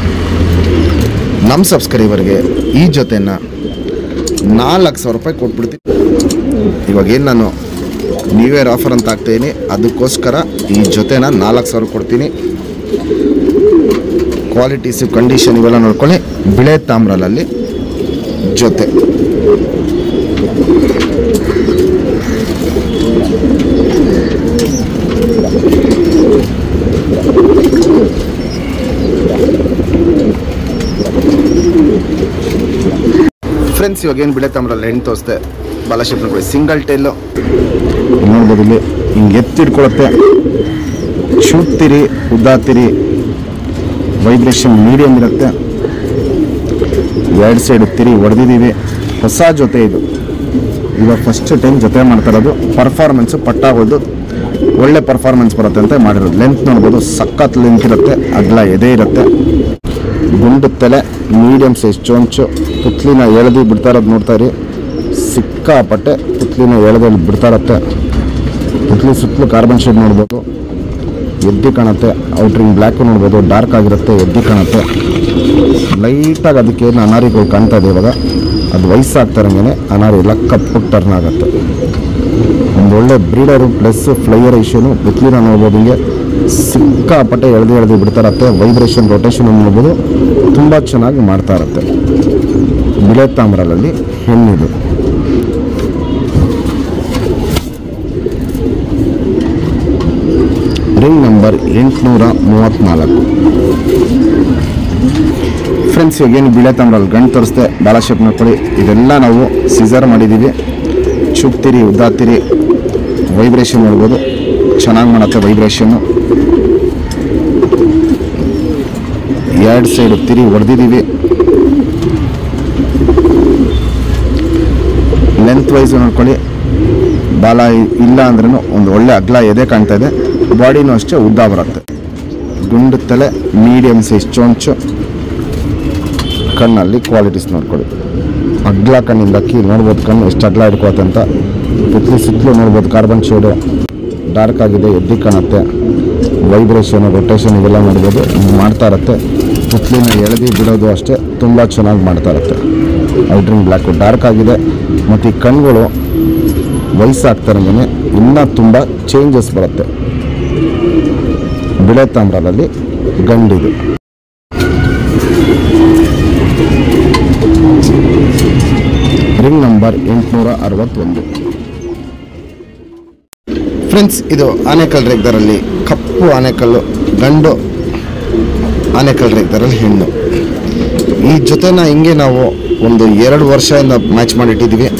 ನಮ್ಮ ಸಬ್ಸ್ಕ್ರೈಬರ್ಗೆ ಈ ಜೊತೆನ 4,00,000 ರೂಪಾಯಿ ಕೊಟ್ಬಿಡ್ತೀನಿ. ಇವಾಗೇನು ನಾನು ನ್ಯೂ ಇಯರ್ ಆಫರ್ ಅಂತ ಹಾಕ್ತಾಯಿದ್ದೀನಿ, ಅದಕ್ಕೋಸ್ಕರ ಈ ಜೊತೆನ 4,00,000 ಕೊಡ್ತೀನಿ. ಕ್ವಾಲಿಟೀಸು, ಕಂಡೀಷನ್ ಇವೆಲ್ಲ ನೋಡ್ಕೊಳ್ಳಿ. ಬಿಳೆ ತಾಮ್ರಲಲ್ಲಿ ಜೊತೆ. ಫ್ರೆಂಡ್ಸ್, ಇವಾಗೇನು ಬಿಳೆ ತಾಮ್ರಲ್ಲಿ ಹೆಣ್ಣು ತೋರಿಸ್ದೆ, ಬಾಲ ಶೇಪ್ ನೋಡ್ಕೊಳ್ಳಿ, ಸಿಂಗಲ್ ಟೈಲು ನೋಡ್ಬೋದು. ಇಲ್ಲಿ ಹಿಂಗೆ ಎತ್ತಿಡ್ಕೊಳುತ್ತೆ, ಚೂಡ್ತಿರಿ, ಉದ್ದಾತಿರಿ, ವೈಬ್ರೇಷನ್ ಮೀಡಿಯಮ್ ಇರುತ್ತೆ. 2 ಸೈಡ್ ತಿರಿ ಹೊಡೆದಿದ್ದೀವಿ. ಹೊಸ ಜೊತೆ ಇದು, ಇವಾಗ ಫಸ್ಟ್ ಟೈಮ್ ಜೊತೆ ಮಾಡ್ತಾಯಿರೋದು. ಪರ್ಫಾರ್ಮೆನ್ಸು ಪಟ್ಟಾಗೋದು ಒಳ್ಳೆ ಪರ್ಫಾರ್ಮೆನ್ಸ್ ಬರುತ್ತೆ ಅಂತ ಮಾಡಿರೋದು. ಲೆಂತ್ ನೋಡ್ಬೋದು, ಸಖತ್ ಲೆಂತ್ ಇರುತ್ತೆ, ಅಗ್ಲ ಎದೆ ಇರುತ್ತೆ. ಗುಂಡು ತಲೆ, ಮೀಡಿಯಂ ಸೈಜ್ ಚೊಂಚು, ಪುತ್ಲಿನ ಎಳೆದು ಬಿಡ್ತಾ ಇರೋದು ನೋಡ್ತಾ ಇರಿ. ಸಿಕ್ಕಾಪಟ್ಟೆ ಪುತ್ಲಿನ ಎಳೆದಲ್ಲಿ ಬಿಡ್ತಾ ಇರುತ್ತೆ. ಪುತ್ಲಿ ಸುತ್ತಲೂ ಕಾರ್ಬನ್ ಶೇಡ್ ನೋಡ್ಬೋದು, ಎದ್ದಿ ಕಾಣುತ್ತೆ. ಔಟ್ರಿಂಗ್ ಬ್ಲ್ಯಾಕು ನೋಡ್ಬೋದು, ಡಾರ್ಕ್ ಆಗಿರುತ್ತೆ, ಎದ್ದಿ ಕಾಣುತ್ತೆ. ಲೈಟಾಗಿ ಅದಕ್ಕೇನು ಅನಾರಿಗಳು ಕಾಣ್ತಾ ಇದೆ ಇವಾಗ. ಅದು ವಯಸ್ಸಾಗ್ತಾರಂಗೆ ಅನಾರಿ ಎಲ್ಲ ಕಪ್ಪು ಟರ್ನ್ ಆಗುತ್ತೆ. ಒಂದೊಳ್ಳೆ ಬ್ರೀಡರು ಪ್ಲಸ್ ಫ್ಲೈಯರ್ ಐಷನು. ಪುತ್ಲಿನ ನೋಡ್ಬೋದು, ಹಿಂಗೆ ಸಿಕ್ಕಾಪಟ್ಟೆ ಎಳೆದು ಬಿಡ್ತಾ ಇರುತ್ತೆ. ವೈಬ್ರೇಷನ್, ರೊಟೇಷನ್ ನೋಡ್ಬೋದು, ತುಂಬ ಚೆನ್ನಾಗಿ ಮಾಡ್ತಾ ಇರುತ್ತೆ. ಬಿಳೆ ತಾಮ್ರಲಲ್ಲಿ ಹೆಣ್ಣಿದು. Ring number 834. ಫ್ರೆಂಡ್ಸ್, ಇವಾಗೇನು ಬಿಳೆ ತಾಮ್ರಲ್ಲಿ ಗಂಡು ತೋರಿಸ್ದೆ, ಬಾಲ ಶೇಪ್ ನೋಡ್ಕೊಳ್ಳಿ. ಇದೆಲ್ಲ ನಾವು ಸಿಸರ್ ಮಾಡಿದ್ದೀವಿ. ಚುಕ್ತಿರಿ, ಉದ್ದಾತಿರಿ, ವೈಬ್ರೇಷನ್ ನೋಡ್ಬೋದು, ಚೆನ್ನಾಗಿ ಮಾಡುತ್ತೆ ವೈಬ್ರೇಷನ್ನು. 2 ಸೈಡ್ ತಿರಿ ಹೊಡೆದಿದ್ದೀವಿ. ಲೆಂತ್ ವೈಸ್ ನೋಡ್ಕೊಳ್ಳಿ, ಬಾಲ ಇಲ್ಲ ಅಂದ್ರೂ ಒಂದು ಒಳ್ಳೆ ಅಗ್ಲ ಎದೆ ಕಾಣ್ತಾ ಇದೆ. ಬಾಡಿನೂ ಅಷ್ಟೇ ಉದ್ದ ಬರುತ್ತೆ. ಗುಂಡು ತಲೆ, ಮೀಡಿಯಮ್ ಸೈಜ್ ಚೊಂಚು, ಕಣ್ಣಲ್ಲಿ ಕ್ವಾಲಿಟೀಸ್ ನೋಡ್ಕೊಳ್ಳಿ. ಅಗ್ಲ ಕಣ್ಣಿಂದ ಅಕ್ಕಿ ನೋಡ್ಬೋದು, ಕಣ್ಣು ಎಷ್ಟು ಅಗ್ಲ ಹಿಡ್ಕೋತ್ತೆ ಅಂತ. ಪುತ್ಲಿ ಸುತ್ತಲೂ ನೋಡ್ಬೋದು, ಕಾರ್ಬನ್ ಶೇಡು ಡಾರ್ಕ್ ಆಗಿದೆ, ಎದ್ದಿ ಕಾಣುತ್ತೆ. ವೈಬ್ರೇಷನು, ರೊಟೇಷನ್ ಇವೆಲ್ಲ ನೋಡ್ಬೋದು, ಮಾಡ್ತಾ ಇರುತ್ತೆ. ಪುತ್ಲಿನ ಎಳೆದು ಬಿಡೋದು ಅಷ್ಟೇ ತುಂಬ ಚೆನ್ನಾಗಿ ಮಾಡ್ತಾ ಇರುತ್ತೆ. ಔಟ್ರಿಂಗ್ ಬ್ಲ್ಯಾಕು ಡಾರ್ಕ್ ಆಗಿದೆ. ಮತ್ತು ಈ ಕಣ್ಣುಗಳು ವಯಸ್ಸಾಗ್ತಾರಂಗೆ ಇನ್ನೂ ತುಂಬ ಚೇಂಜಸ್ ಬರುತ್ತೆ. ಬಿಳೆ ತಾಮ್ರದಲ್ಲಿ ಗಂಡಿದು. Ring number 861. ಫ್ರೆಂಡ್ಸ್, ಇದು ಆನೆಕಲ್ ರೇಗ್ದರಲ್ಲಿ ಕಪ್ಪು ಆನೆಕಲ್ಲು, ಗಂಡು ಆನೆಕಲ್ ರೇಗ್ದರಲ್ಲಿ ಹೆಣ್ಣು. ಈ ಜೊತೆನ ಹಿಂಗೆ ನಾವು ಒಂದು 2 ವರ್ಷದಿಂದ ಮ್ಯಾಚ್ ಮಾಡಿಟ್ಟಿದ್ದೀವಿ.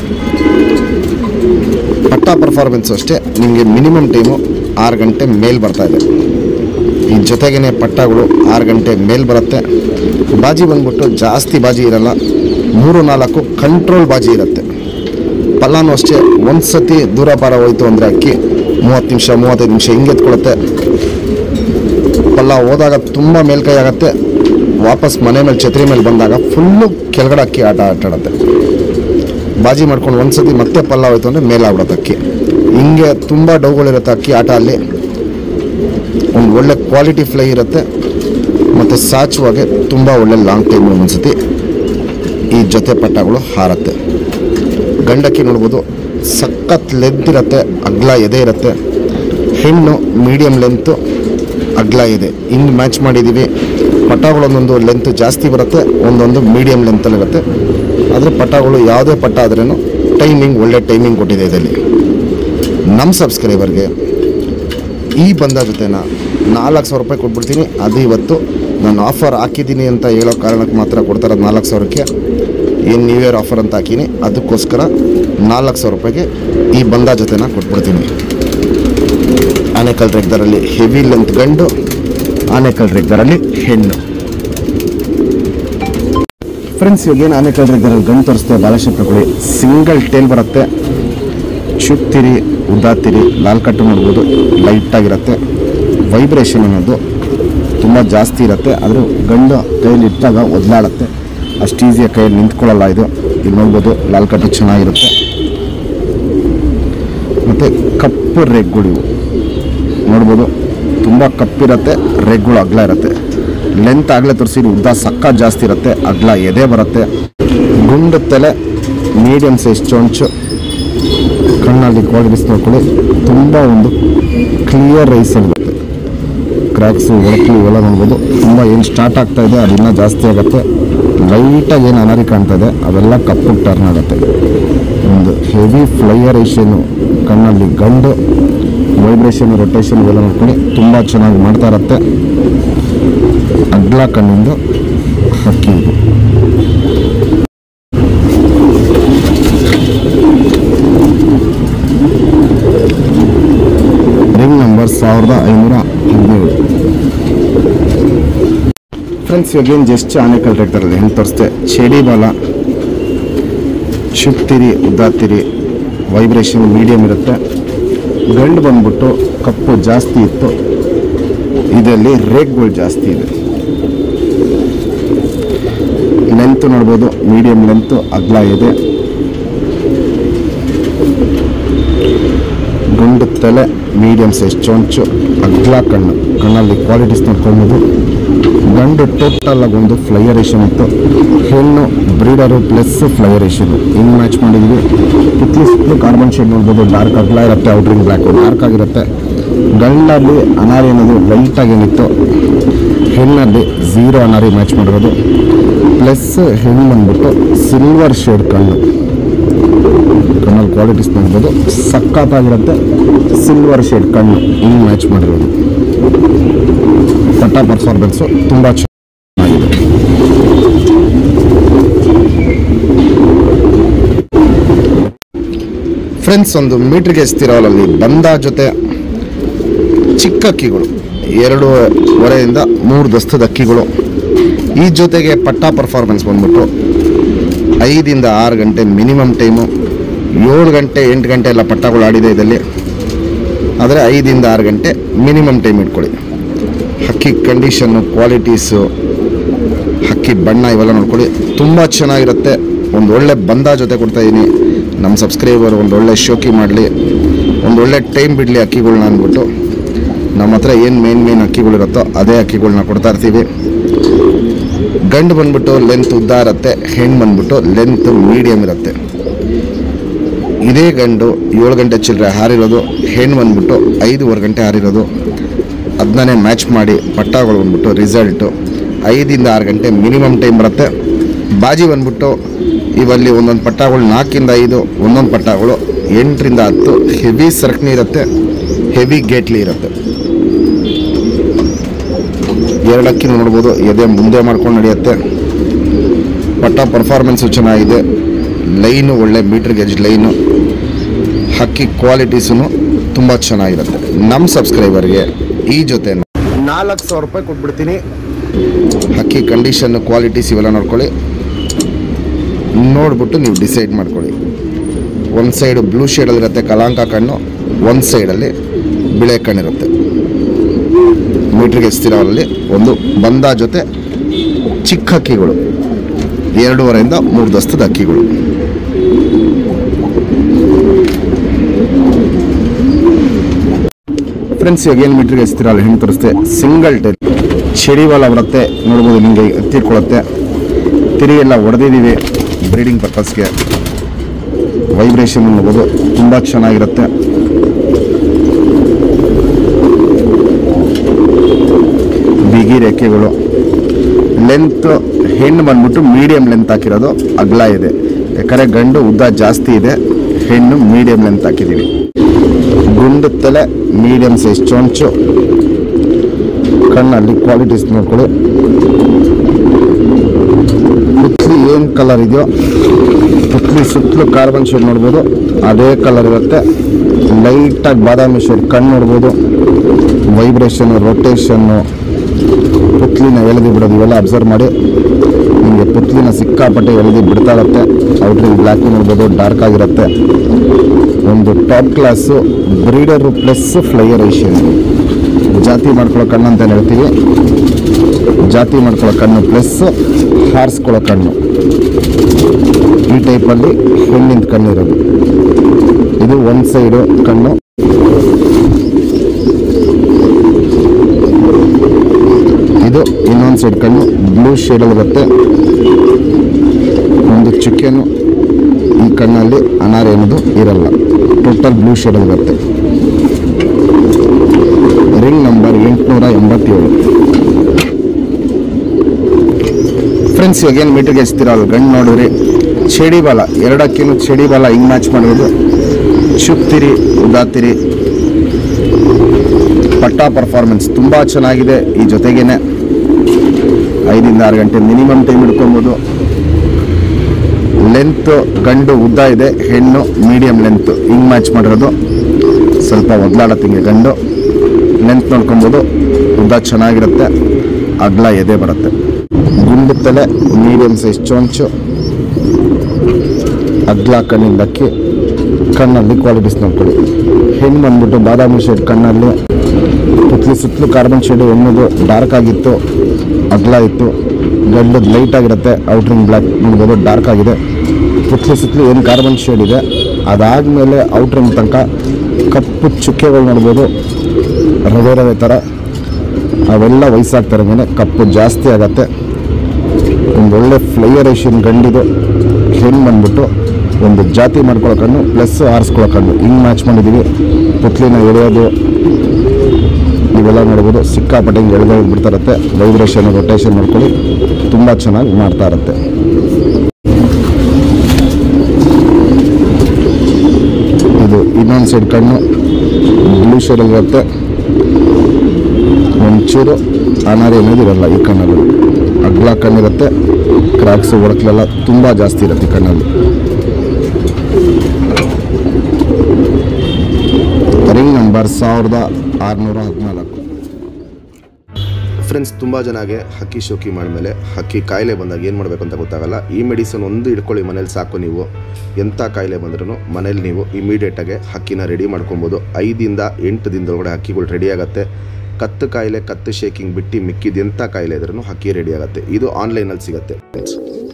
ಪಟ್ಟ ಪರ್ಫಾರ್ಮೆನ್ಸು ಅಷ್ಟೇ, ನಿಮಗೆ ಮಿನಿಮಮ್ ಟೈಮು 6 ಗಂಟೆ ಮೇಲೆ ಬರ್ತಾಯಿದೆ. ಈ ಜೊತೆಗೇ ಪಟ್ಟಗಳು 6 ಗಂಟೆ ಮೇಲೆ ಬರುತ್ತೆ. ಬಾಜಿ ಬಂದ್ಬಿಟ್ಟು ಜಾಸ್ತಿ ಬಾಜಿ ಇರಲ್ಲ, 3-4 ಕಂಟ್ರೋಲ್ ಬಾಜಿ ಇರುತ್ತೆ. ಪಲ್ಲಾನು ಅಷ್ಟೇ, ಒಂದು ಸತಿ ದೂರ ಪಾರ ಹೋಯ್ತು ಅಂದರೆ ಅಕ್ಕಿ 30 ನಿಮಿಷ 35 ನಿಮಿಷ ಹಿಂಗೆ ಎತ್ಕೊಳುತ್ತೆ. ಪಲ್ಲ ಹೋದಾಗ ತುಂಬ ಮೇಲ್ಕೈ ಆಗುತ್ತೆ, ವಾಪಸ್ ಮನೆ ಮೇಲೆ ಛತ್ರಿ ಮೇಲೆ ಬಂದಾಗ ಫುಲ್ಲು ಕೆಳಗಡೆ ಅಕ್ಕಿ ಆಟಾಡುತ್ತೆ. ಬಾಜಿ ಮಾಡ್ಕೊಂಡು ಒಂದು ಸತಿ ಮತ್ತೆ ಪಲ್ಲ ಹೋಯ್ತು ಅಂದರೆ ಮೇಲಾಗ್ಬಿಡುತ್ತೆ ಅಕ್ಕಿ. ಹಿಂಗೆ ತುಂಬ ಡೌಗಳಿರುತ್ತೆ ಅಕ್ಕಿ ಆಟ. ಅಲ್ಲಿ ಒಂದು ಒಳ್ಳೆ ಕ್ವಾಲಿಟಿ ಫ್ಲೈ ಇರುತ್ತೆ ಮತ್ತು ಸಾಚುವಾಗೆ ತುಂಬ ಒಳ್ಳೆ ಲಾಂಗ್ ಟೈಮ್ ಒಂದ್ಸತಿ ಈ ಜೊತೆ ಪಟ್ಟಗಳು ಹಾರತ್ತೆ. ಗಂಡಕ್ಕಿ ನೋಡ್ಬೋದು, ಸಖತ್ ಲೆಂತ್ ಇರುತ್ತೆ, ಅಗ್ಲ ಎದೆ ಇರುತ್ತೆ. ಹೆಣ್ಣು ಮೀಡಿಯಮ್ ಲೆಂತು, ಅಗ್ಲ ಇದೆ. ಹಿಂಗೆ ಮ್ಯಾಚ್ ಮಾಡಿದ್ದೀವಿ. ಪಟ್ಟಗಳೊಂದೊಂದು ಲೆಂತ್ ಜಾಸ್ತಿ ಬರುತ್ತೆ, ಒಂದೊಂದು ಮೀಡಿಯಮ್ ಲೆಂತಲ್ಲಿರುತ್ತೆ. ಆದರೆ ಪಟ್ಟಗಳು ಯಾವುದೇ ಪಟ್ಟ ಆದ್ರೂ ಟೈಮಿಂಗ್ ಒಳ್ಳೆ ಟೈಮಿಂಗ್ ಕೊಟ್ಟಿದೆ ಇದರಲ್ಲಿ. ನಮ್ಮ ಸಬ್ಸ್ಕ್ರೈಬರ್ಗೆ ಈ ಬಂದ ಜೊತೆನ 4,000 ರೂಪಾಯಿ ಕೊಟ್ಬಿಡ್ತೀನಿ. ಅದು ಇವತ್ತು ನಾನು ಆಫರ್ ಹಾಕಿದ್ದೀನಿ ಅಂತ ಹೇಳೋ ಕಾರಣಕ್ಕೆ ಮಾತ್ರ ಕೊಡ್ತಾರದು. 4,000ಕ್ಕೆ ಏನು ನ್ಯೂ ಇಯರ್ ಆಫರ್ ಅಂತ ಹಾಕೀನಿ, ಅದಕ್ಕೋಸ್ಕರ 4,000 ರೂಪಾಯಿಗೆ ಈ ಬಂದ ಜೊತೆನ ಕೊಟ್ಬಿಡ್ತೀನಿ. ಆನೆಕಲ್ ರೇಗ್ದರಲ್ಲಿ ಹೆವಿ ಲೆಂತ್ ಗಂಡು, ಆನೆಕಲ್ ರೇಗ್ದರಲ್ಲಿ ಹೆಣ್ಣು. ಫ್ರೆಂಡ್ಸ್, ಇವಾಗೇನು ಆನೆಕಲ್ ರೇಗ್ದರಲ್ಲಿ ಗಂಡು ತೋರಿಸ್ತೇವೆ, ಬಾಲಶಕ್ತಿ ಕೊಡಿ. ಸಿಂಗಲ್ ಟೇಲ್ ಬರುತ್ತೆ, ಚುಕ್ತಿರಿ ಉದ್ದಾತಿರಿ, ಲಾಲ್ ಕಟ್ಟು ನೋಡ್ಬೋದು, ಲೈಟಾಗಿರುತ್ತೆ. ವೈಬ್ರೇಷನ್ ಅನ್ನೋದು ತುಂಬ ಜಾಸ್ತಿ ಇರುತ್ತೆ. ಆದರೂ ಗಂಡು ಕೈಯಲ್ಲಿ ಇಟ್ಟಾಗ ಒದ್ಲಾಡುತ್ತೆ, ಅಷ್ಟು ಈಸಿಯಾಗಿ ಕೈಯಲ್ಲಿ ನಿಂತ್ಕೊಳ್ಳಲ್ಲ ಇದು. ಇಲ್ಲಿ ನೋಡ್ಬೋದು ಲಾಲ್ ಕಟ್ಟು ಚೆನ್ನಾಗಿರುತ್ತೆ. ಮತ್ತು ಕಪ್ಪು ರೆಗ್ಗಳು ಇವು ನೋಡ್ಬೋದು, ತುಂಬ ಕಪ್ಪಿರುತ್ತೆ, ರೆಗ್ಗಳು ಅಗ್ಲ ಇರುತ್ತೆ. ಲೆಂತ್ ಆಗಲೇ ತೋರಿಸಿದ್ರು, ಉದ್ದ ಸಕ್ಕ ಜಾಸ್ತಿ ಇರುತ್ತೆ, ಅಗ್ಲ ಎದೆ ಬರುತ್ತೆ. ಗುಂಡು ತಲೆ, ಮೀಡಿಯಮ್ ಸೈಜ್ ಚೊಂಚು, ಕಣ್ಣಲ್ಲಿ ಕ್ವಾಲಿಟೀಸ್ ನೋಡ್ಕೊಳ್ಳಿ. ತುಂಬ ಒಂದು ಕ್ಲಿಯರ್ ರೈಸ್ ಇರುತ್ತೆ. ಕ್ರ್ಯಾಕ್ಸು ಒಳಕಿ ಇವೆಲ್ಲ ನೋಡ್ಬೋದು. ತುಂಬ ಏನು ಸ್ಟಾರ್ಟ್ ಆಗ್ತಾ ಇದೆ ಅದು ಇನ್ನೂ ಜಾಸ್ತಿ ಆಗುತ್ತೆ. ಲೈಟಾಗಿ ಏನು ಅನಾರಿ ಕಾಣ್ತಾ ಇದೆ ಅವೆಲ್ಲ ಕಪ್ಪು ಟರ್ನ್ ಆಗುತ್ತೆ. ಒಂದು ಹೆವಿ ಫ್ಲೈಯರೇಷನು ಕಣ್ಣಲ್ಲಿ ಗಂಡು, ವೈಬ್ರೇಷನ್ ರೊಟೇಷನ್ ಇವೆಲ್ಲ ನೋಡ್ಕೊಂಡು ತುಂಬ ಚೆನ್ನಾಗಿ ಮಾಡ್ತಾ ಇರುತ್ತೆ. ಅಗ್ಲ ಕಣ್ಣಿಂದ ಹಕ್ಕಿ ಇದು. Ring number 1517. ಫ್ರೆಂಡ್ಸ್, ಇವಾಗೇನು ಜಸ್ಟ್ ಆನೆಕಲ್ ರೇಗ್ದರಲ್ಲಿ ಹೆಣ್ಣು ತೋರಿಸ್ತೆ. ಚೇಡಿ ಬಾಲ, ಚುಕ್ತಿರಿ ಉದ್ದಾತಿರಿ, ವೈಬ್ರೇಷನ್ ಮೀಡಿಯಮ್ ಇರುತ್ತೆ. ಗಂಡು ಬಂದ್ಬಿಟ್ಟು ಕಪ್ಪು ಜಾಸ್ತಿ ಇತ್ತು, ಇದರಲ್ಲಿ ರೇಗ್ಗಳು ಜಾಸ್ತಿ ಇದೆ. ಲೆಂತ್ ನೋಡ್ಬೋದು, ಮೀಡಿಯಮ್ ಲೆಂತು, ಅಗ್ಲ ಇದೆ. ಗುಂಡು ತಲೆ, ಮೀಡಿಯಮ್ ಸೈಜ್ ಚೊಂಚು, ಅಗ್ಲ ಕಣ್ಣು, ಕಣ್ಣಲ್ಲಿ ಕ್ವಾಲಿಟೀಸ್ ನೋಡ್ಕೊಳ್ಬೋದು. ಗಂಡು ಟೋಟಲ್ ಆಗಿ ಒಂದು ಫ್ಲೈಯರೇಷನ್ ಇತ್ತು, ಹೆಣ್ಣು ಬ್ರೀಡರು ಪ್ಲಸ್ ಫ್ಲೈಯರೇಷನ್. ಹಿಂಗೆ ಮ್ಯಾಚ್ ಮಾಡಿದ್ವಿ. ಪುತ್ಲಿ ಸುತ್ತಲೂ ಕಾರ್ಬನ್ ಶೇಡ್ ನೋಡ್ಬೋದು, ಡಾರ್ಕ್ ಅಗ್ಲ ಇರುತ್ತೆ, ಔಟ್ರಿಂಗ್ ಬ್ಲ್ಯಾಕು ಡಾರ್ಕ್ ಆಗಿರುತ್ತೆ. ಗಂಡಲ್ಲಿ ಅನಾರಿ ಅನ್ನೋದು ಲೈಟಾಗಿ ಏನಿತ್ತು, ಹೆಣ್ಣಲ್ಲಿ 0 ಅನಾರಿ ಮ್ಯಾಚ್ ಮಾಡಿರೋದು. ಪ್ಲಸ್ ಹೆಣ್ಣು ಬಂದ್ಬಿಟ್ಟು ಸಿಲ್ವರ್ ಶೇಡ್ ಕಣ್ಣು, ಕಣ್ಣಲ್ಲಿ ಕ್ವಾಲಿಟೀಸ್ ನೋಡ್ಬೋದು, ಸಖತ್ತಾಗಿರುತ್ತೆ. ಸಿಲ್ವರ್ ಶೇಡ್ ಕಣ್ಣು ಹಿಂಗೆ ಮ್ಯಾಚ್ ಮಾಡಿರೋದು. ಪಟ್ಟ ಪರ್ಫಾರ್ಮೆನ್ಸು ತುಂಬ ಚೆನ್ನಾಗಿದೆ. ಫ್ರೆಂಡ್ಸ್, ಒಂದು ಮೀಟ್ರಿಗೆ ಎಸ್ತಿರೋಲ್ಲಿ ಬಂದ ಜೊತೆ ಚಿಕ್ಕ ಅಕ್ಕಿಗಳು 2.5ರಿಂದ 3 ದಸ್ತದ ಅಕ್ಕಿಗಳು. ಈ ಜೊತೆಗೆ ಪಟ್ಟ ಪರ್ಫಾರ್ಮೆನ್ಸ್ ಬಂದ್ಬಿಟ್ಟು 5ರಿಂದ 6 ಗಂಟೆ ಮಿನಿಮಮ್ ಟೈಮು. 7 ಗಂಟೆ 8 ಗಂಟೆ ಎಲ್ಲ ಪಟ್ಟಗಳು ಆಡಿದೆ ಇದರಲ್ಲಿ. ಆದರೆ 5ರಿಂದ 6 ಗಂಟೆ ಮಿನಿಮಮ್ ಟೈಮ್ ಇಟ್ಕೊಳ್ಳಿ. ಹಕ್ಕಿ ಕಂಡೀಷನ್ನು, ಕ್ವಾಲಿಟೀಸು, ಹಕ್ಕಿ ಬಣ್ಣ ಇವೆಲ್ಲ ನೋಡ್ಕೊಳ್ಳಿ. ತುಂಬ ಚೆನ್ನಾಗಿರುತ್ತೆ. ಒಂದು ಒಳ್ಳೆ ಬಂದ ಜೊತೆ ಕೊಡ್ತಾಯಿದ್ದೀನಿ. ನಮ್ಮ ಸಬ್ಸ್ಕ್ರೈಬರ್ ಒಂದು ಒಳ್ಳೆ ಶೋಕಿ ಮಾಡಲಿ, ಒಂದು ಒಳ್ಳೆ ಟೈಮ್ ಬಿಡಲಿ ಅಕ್ಕಿಗಳ್ನ ಅಂದ್ಬಿಟ್ಟು ನಮ್ಮ ಹತ್ರ ಏನು ಮೇನ್ ಅಕ್ಕಿಗಳಿರುತ್ತೋ ಅದೇ ಅಕ್ಕಿಗಳ್ನ ಕೊಡ್ತಾ ಇರ್ತೀವಿ. ಗಂಡು ಬಂದ್ಬಿಟ್ಟು ಲೆಂತ್ ಉದ್ದ ಇರುತ್ತೆ, ಹೆಣ್ಣು ಬಂದ್ಬಿಟ್ಟು ಲೆಂತ್ ಮೀಡಿಯಮ್ ಇರುತ್ತೆ. ಇದೇ ಗಂಡು 7 ಗಂಟೆ ಚಿಲ್ಲರೆ ಹಾರಿರೋದು, ಹೆಣ್ಣು ಬಂದ್ಬಿಟ್ಟು 5:15 ಗಂಟೆ ಹಾರಿರೋದು. ಅದನ್ನೇ ಮ್ಯಾಚ್ ಮಾಡಿ ಪಟ್ಟಾಗಳು ಬಂದ್ಬಿಟ್ಟು ರಿಸಲ್ಟು 5 ಇಂದ 6 ಗಂಟೆ ಮಿನಿಮಮ್ ಟೈಮ್ ಬರುತ್ತೆ. ಬಾಜಿ ಬಂದ್ಬಿಟ್ಟು ಇವಲ್ಲಿ ಒಂದೊಂದು ಪಟ್ಟಾಗಳು 4 ಇಂದ 5, ಒಂದೊಂದು ಪಟ್ಟಾಗಳು 8 ರಿಂದ 10. ಹೆವಿ ಸರ್ಕ್ನಿ ಇರುತ್ತೆ, ಹೆವಿ ಗೇಟ್ಲಿ ಇರುತ್ತೆ. 2 ಅಕ್ಕಿ ನೋಡ್ಬೋದು, ಎದೆ ಮುಂದೆ ಮಾಡ್ಕೊಂಡು ನಡೆಯುತ್ತೆ. ಪಟ್ಟ ಪರ್ಫಾರ್ಮೆನ್ಸು ಚೆನ್ನಾಗಿದೆ, ಲೈನು ಒಳ್ಳೆ ಮೀಟ್ರ್ ಗೇಜ್ ಲೈನು, ಹಕ್ಕಿ ಕ್ವಾಲಿಟೀಸು ತುಂಬ ಚೆನ್ನಾಗಿರುತ್ತೆ. ನಮ್ಮ ಸಬ್ಸ್ಕ್ರೈಬರ್ಗೆ ಈ ಜೊತೆ 4,000 ರೂಪಾಯಿ ಕೊಟ್ಬಿಡ್ತೀನಿ. ಹಕ್ಕಿ ಕಂಡೀಷನ್ನು ಕ್ವಾಲಿಟೀಸ್ ಇವೆಲ್ಲ ನೋಡ್ಕೊಳ್ಳಿ, ನೋಡ್ಬಿಟ್ಟು ನೀವು ಡಿಸೈಡ್ ಮಾಡ್ಕೊಳ್ಳಿ. ಒಂದು ಸೈಡು ಬ್ಲೂ ಶೇಡಲ್ಲಿರುತ್ತೆ ಕಲಾಂಕ ಕಣ್ಣು, ಒಂದು ಸೈಡಲ್ಲಿ ಬಿಳೆ ಕಣ್ಣಿರುತ್ತೆ. ಮೀಟ್ರಿಗೆ ಎಸ್ತಿರೋರಲ್ಲಿ ಒಂದು ಬಂದ ಜೊತೆ ಚಿಕ್ಕ ಹಕ್ಕಿಗಳು 2.5 ಇಂದ 3 ದಸ್ತದ ಹಕ್ಕಿಗಳು. ಫ್ರೆಂಡ್ಸ್, ಇವಾಗ ಏನು ಮೀಟ್ರಿಗೆ ಎಸ್ತಿರಲ್ಲ ಹೆಣ್ಣು ತೋರಿಸ್ತೆ. ಸಿಂಗಲ್ ಟೈಲ್ ಚಡಿವಾಲ ಬರುತ್ತೆ, ನೋಡ್ಬೋದು. ನಿಮಗೆ ಎತ್ತಿಟ್ಕೊಳ್ಳುತ್ತೆ. ತಿರುಗೆಲ್ಲ ಹೊಡೆದಿದ್ದೀವಿ ಬ್ರೀಡಿಂಗ್ ಪರ್ಪಸ್ಗೆ. ವೈಬ್ರೇಷನ್ ನೋಡ್ಬೋದು, ತುಂಬ ಚೆನ್ನಾಗಿರುತ್ತೆ. ಬಿಗಿ ರೆಕ್ಕೆಗಳು. ಲೆಂತ್ ಹೆಣ್ಣು ಬಂದ್ಬಿಟ್ಟು ಮೀಡಿಯಂ ಲೆಂತ್ ಹಾಕಿರೋದು, ಅಗಲ ಇದೆ. ಯಾಕಂದರೆ ಗಂಡು ಉದ್ದ ಜಾಸ್ತಿ ಇದೆ, ಹೆಣ್ಣು ಮೀಡಿಯಂ ಲೆಂತ್ ಹಾಕಿದ್ದೀವಿ. ಗುಂಡು ತಲೆ, ಮೀಡಿಯಂ ಸೈಜ್ ಚೊಂಚು, ಕಣ್ಣಲ್ಲಿ ಕ್ವಾಲಿಟೀಸ್ ನೋಡ್ಕೊಳ್ಳಿ. ಪುತ್ಲಿ ಏನು ಕಲರ್ ಇದೆಯೋ, ಪುತ್ಲಿ ಸುತ್ತಲೂ ಕಾರ್ಬನ್ ಶೇಡ್ ನೋಡ್ಬೋದು, ಅದೇ ಕಲರ್ ಇರುತ್ತೆ. ಲೈಟಾಗಿ ಬಾದಾಮಿ ಶೇಡ್ ಕಣ್ಣು ನೋಡ್ಬೋದು. ವೈಬ್ರೇಷನ್ನು, ರೊಟೇಷನ್ನು, ಪುತ್ಲಿನ ಎಳೆದು ಬಿಡೋದು ಇವೆಲ್ಲ ಅಬ್ಸರ್ವ್ ಮಾಡಿ. ನಿಮಗೆ ಪುತ್ಲಿನ ಸಿಕ್ಕಾಪಟ್ಟೆ ಎಳೆದು ಬಿಡ್ತಾ ಇರುತ್ತೆ. ಔಟ್ರಿಂಗ್ ಬ್ಲ್ಯಾಕ್ ನೋಡ್ಬೋದು, ಡಾರ್ಕ್ ಆಗಿರುತ್ತೆ. ಒಂದು top class breeder plus flyer ಏಷಿಯನ್. ಜಾತಿ ಮಾಡ್ಕೊಳ್ಳೋ ಕಣ್ಣು ಅಂತ ಹೇಳ್ತೀವಿ. ಜಾತಿ ಮಾಡ್ಕೊಳ್ಳೋ ಕಣ್ಣು ಪ್ಲಸ್ ಹಾರಿಸ್ಕೊಳ್ಳೋ ಕಣ್ಣು. ಈ ಟೈಪಲ್ಲಿ ಹೆಣ್ಣಿಂದ ಕಣ್ಣು ಇರೋದು. ಇದು ಒಂದು ಸೈಡು ಕಣ್ಣು, ಇದು ಇನ್ನೊಂದು ಸೈಡ್ ಕಣ್ಣು. ಬ್ಲೂ ಶೇಡಲ್ಲಿರುತ್ತೆ. ಒಂದು ಚುಕ್ಕೆನು ಈ ಕಣ್ಣಲ್ಲಿ ಅನಾರೆ ಅನ್ನೋದು ಇರಲ್ಲ, ಟೋಟಲ್ ಬ್ಲೂ ಶೇಡಲ್ಲಿರುತ್ತೆ. Ring number 887. ಫ್ರೆಂಡ್ಸ್, ಇವಾಗ ಏನು ಮೀಟರ್ಗೆ ಎಸ್ತಿರಲ್ಲ ಗಂಡು ನೋಡಿದ್ರಿ. ಚಡಿ ಬಾಲ 2 ಅಕ್ಕಿನೂ ಚಡಿ ಬಾಲ ಹಿಂಗೆ ಮ್ಯಾಚ್ ಮಾಡೋದು. ಚುಪ್ತಿರಿ, ಉದಾತಿರಿ. ಪಟ್ಟ ಪರ್ಫಾರ್ಮೆನ್ಸ್ ತುಂಬ ಚೆನ್ನಾಗಿದೆ. ಈ ಜೊತೆಗೇನೆ 5 ಇಂದ 6 ಗಂಟೆ ಮಿನಿಮಮ್ ಟೈಮ್ ಹಿಡ್ಕೊಬೋದು. ಲೆಂತ್ ಗಂಡು ಉದ್ದ ಇದೆ, ಹೆಣ್ಣು ಮೀಡಿಯಂ ಲೆಂತ್ ಹಿಂಗೆ ಮ್ಯಾಚ್ ಮಾಡಿರೋದು. ಸ್ವಲ್ಪ ಒದ್ಲಾಡತ್ತಿಂಗೆ ಗಂಡು. ಲೆಂತ್ ನೋಡ್ಕೊಬೋದು, ಉದ್ದ ಚೆನ್ನಾಗಿರುತ್ತೆ, ಅಗಲ ಎದೆ ಬರುತ್ತೆ. ಗುಂಡು ತಲೆ, ಮೀಡಿಯಂ ಸೈಜ್ ಚೊಂಚು, ಅಗ್ಲ ಕಣ್ಣಿಂದ ಅಕ್ಕಿ. ಕಣ್ಣಲ್ಲಿ ಕ್ವಾಲಿಟೀಸ್ ನೋಡ್ಕೊಳ್ಳಿ. ಹೆಣ್ಣು ಬಂದ್ಬಿಟ್ಟು ಬಾದಾಮಿ ಶೇಡ್ ಕಣ್ಣಲ್ಲಿ, ಪುತ್ಲಿ ಸುತ್ತಲೂ ಕಾರ್ಬನ್ ಶೇಡು. ಹೆಣ್ಣದು ಡಾರ್ಕ್ ಆಗಿತ್ತು, ಅಗ್ಲ ಇತ್ತು. ಗಂಡು ಲೈಟ್ ಆಗಿರುತ್ತೆ, ಔಟ್ರಿಂಗ್ ಬ್ಲ್ಯಾಕ್ ನೋಡ್ಬೋದು, ಡಾರ್ಕ್ ಆಗಿದೆ. ಪುತ್ಲಿ ಸುತ್ತಲೂ ಏನು ಕಾರ್ಬನ್ ಶೇಡ್ ಇದೆ. ಅದಾದಮೇಲೆ ಔಟ್ರಿಂಗ್ ತನಕ ಕಪ್ಪು ಚುಕ್ಕೆಗಳು ನೋಡ್ಬೋದು, ರವೆ ಥರ. ಅವೆಲ್ಲ ವಯಸ್ಸಾಗ್ತಾರೆ ಮೇಲೆ ಕಪ್ಪು ಜಾಸ್ತಿ ಆಗತ್ತೆ. ಒಂದು ಒಳ್ಳೆ ಫ್ಲೈಯರ್ ಏಷಿಯನ್ ಗಂಡಿದು. ಹೆಣ್ಣು ಬಂದ್ಬಿಟ್ಟು ಒಂದು ಜಾತಿ ಮಾಡ್ಕೊಳ್ಳೋ ಕಣ್ಣು ಪ್ಲಸ್ ಆರಿಸ್ಕೊಳ್ಳೋ ಕಣ್ಣು ಹಿಂಗೆ ಮ್ಯಾಚ್ ಮಾಡಿದ್ದೀವಿ. ಪುತ್ಲಿನ ಎಳೆಯೋದು ಇವೆಲ್ಲ ನೋಡ್ಬೋದು. ಸಿಕ್ಕಾಪಟ್ಟೆ ಹಿಂಗೆ ಎಳೆದು ಬಿಡ್ತಾ ಇರುತ್ತೆ. ವೈಬ್ರೇಷನ್, ರೊಟೇಷನ್ ನೋಡ್ಕೊಳ್ಳಿ, ತುಂಬ ಚೆನ್ನಾಗಿ ಮಾಡ್ತಾ ಇರುತ್ತೆ. ಇದು ಇನ್ನೊಂದು ಸೈಡ್ ಕಣ್ಣು ಬ್ಲೂ ಶೇಡಲ್ಲಿರುತ್ತೆ. ಒಂಚೂರು ಅನಾರಿ ಅನ್ನೋದು ಇರಲ್ಲ ಈ ಕಣ್ಣಲ್ಲಿ. ಅಗ್ಲ ಕಣ್ಣಿರುತ್ತೆ, ಕ್ರಾಕ್ಸು ಒಡಕ್ಲೆಲ್ಲ ತುಂಬ ಜಾಸ್ತಿ ಇರುತ್ತೆ ಈ ಕಣ್ಣಲ್ಲಿ. Ring number 1614. ಫ್ರೆಂಡ್ಸ್, ತುಂಬ ಜನಗೆ ಹಕ್ಕಿ ಶೋಕಿ ಮಾಡಿದ್ಮೇಲೆ ಹಕ್ಕಿ ಕಾಯಿಲೆ ಬಂದಾಗ ಏನು ಮಾಡಬೇಕು ಅಂತ ಗೊತ್ತಾಗಲ್ಲ. ಈ ಮೆಡಿಸನ್ ಒಂದು ಇಟ್ಕೊಳ್ಳಿ ಮನೇಲಿ ಸಾಕು. ನೀವು ಎಂಥ ಕಾಯಿಲೆ ಬಂದ್ರೂ ಮನೇಲಿ ನೀವು ಇಮಿಡಿಯೇಟಾಗಿ ಹಕ್ಕಿನ ರೆಡಿ ಮಾಡ್ಕೊಬೋದು. 5 ಇಂದ 8 ದಿನದೊಳಗಡೆ ಹಕ್ಕಿಗಳು ರೆಡಿ ಆಗುತ್ತೆ. ಕತ್ತು ಕಾಯಿಲೆ, ಕತ್ತು ಶೇಕಿಂಗ್ ಬಿಟ್ಟು ಮಿಕ್ಕಿದ ಎಂಥ ಕಾಯಿಲೆ ಇದ್ರೂ ಹಕ್ಕಿ ರೆಡಿ ಆಗುತ್ತೆ. ಇದು ಆನ್ಲೈನಲ್ಲಿ ಸಿಗುತ್ತೆ.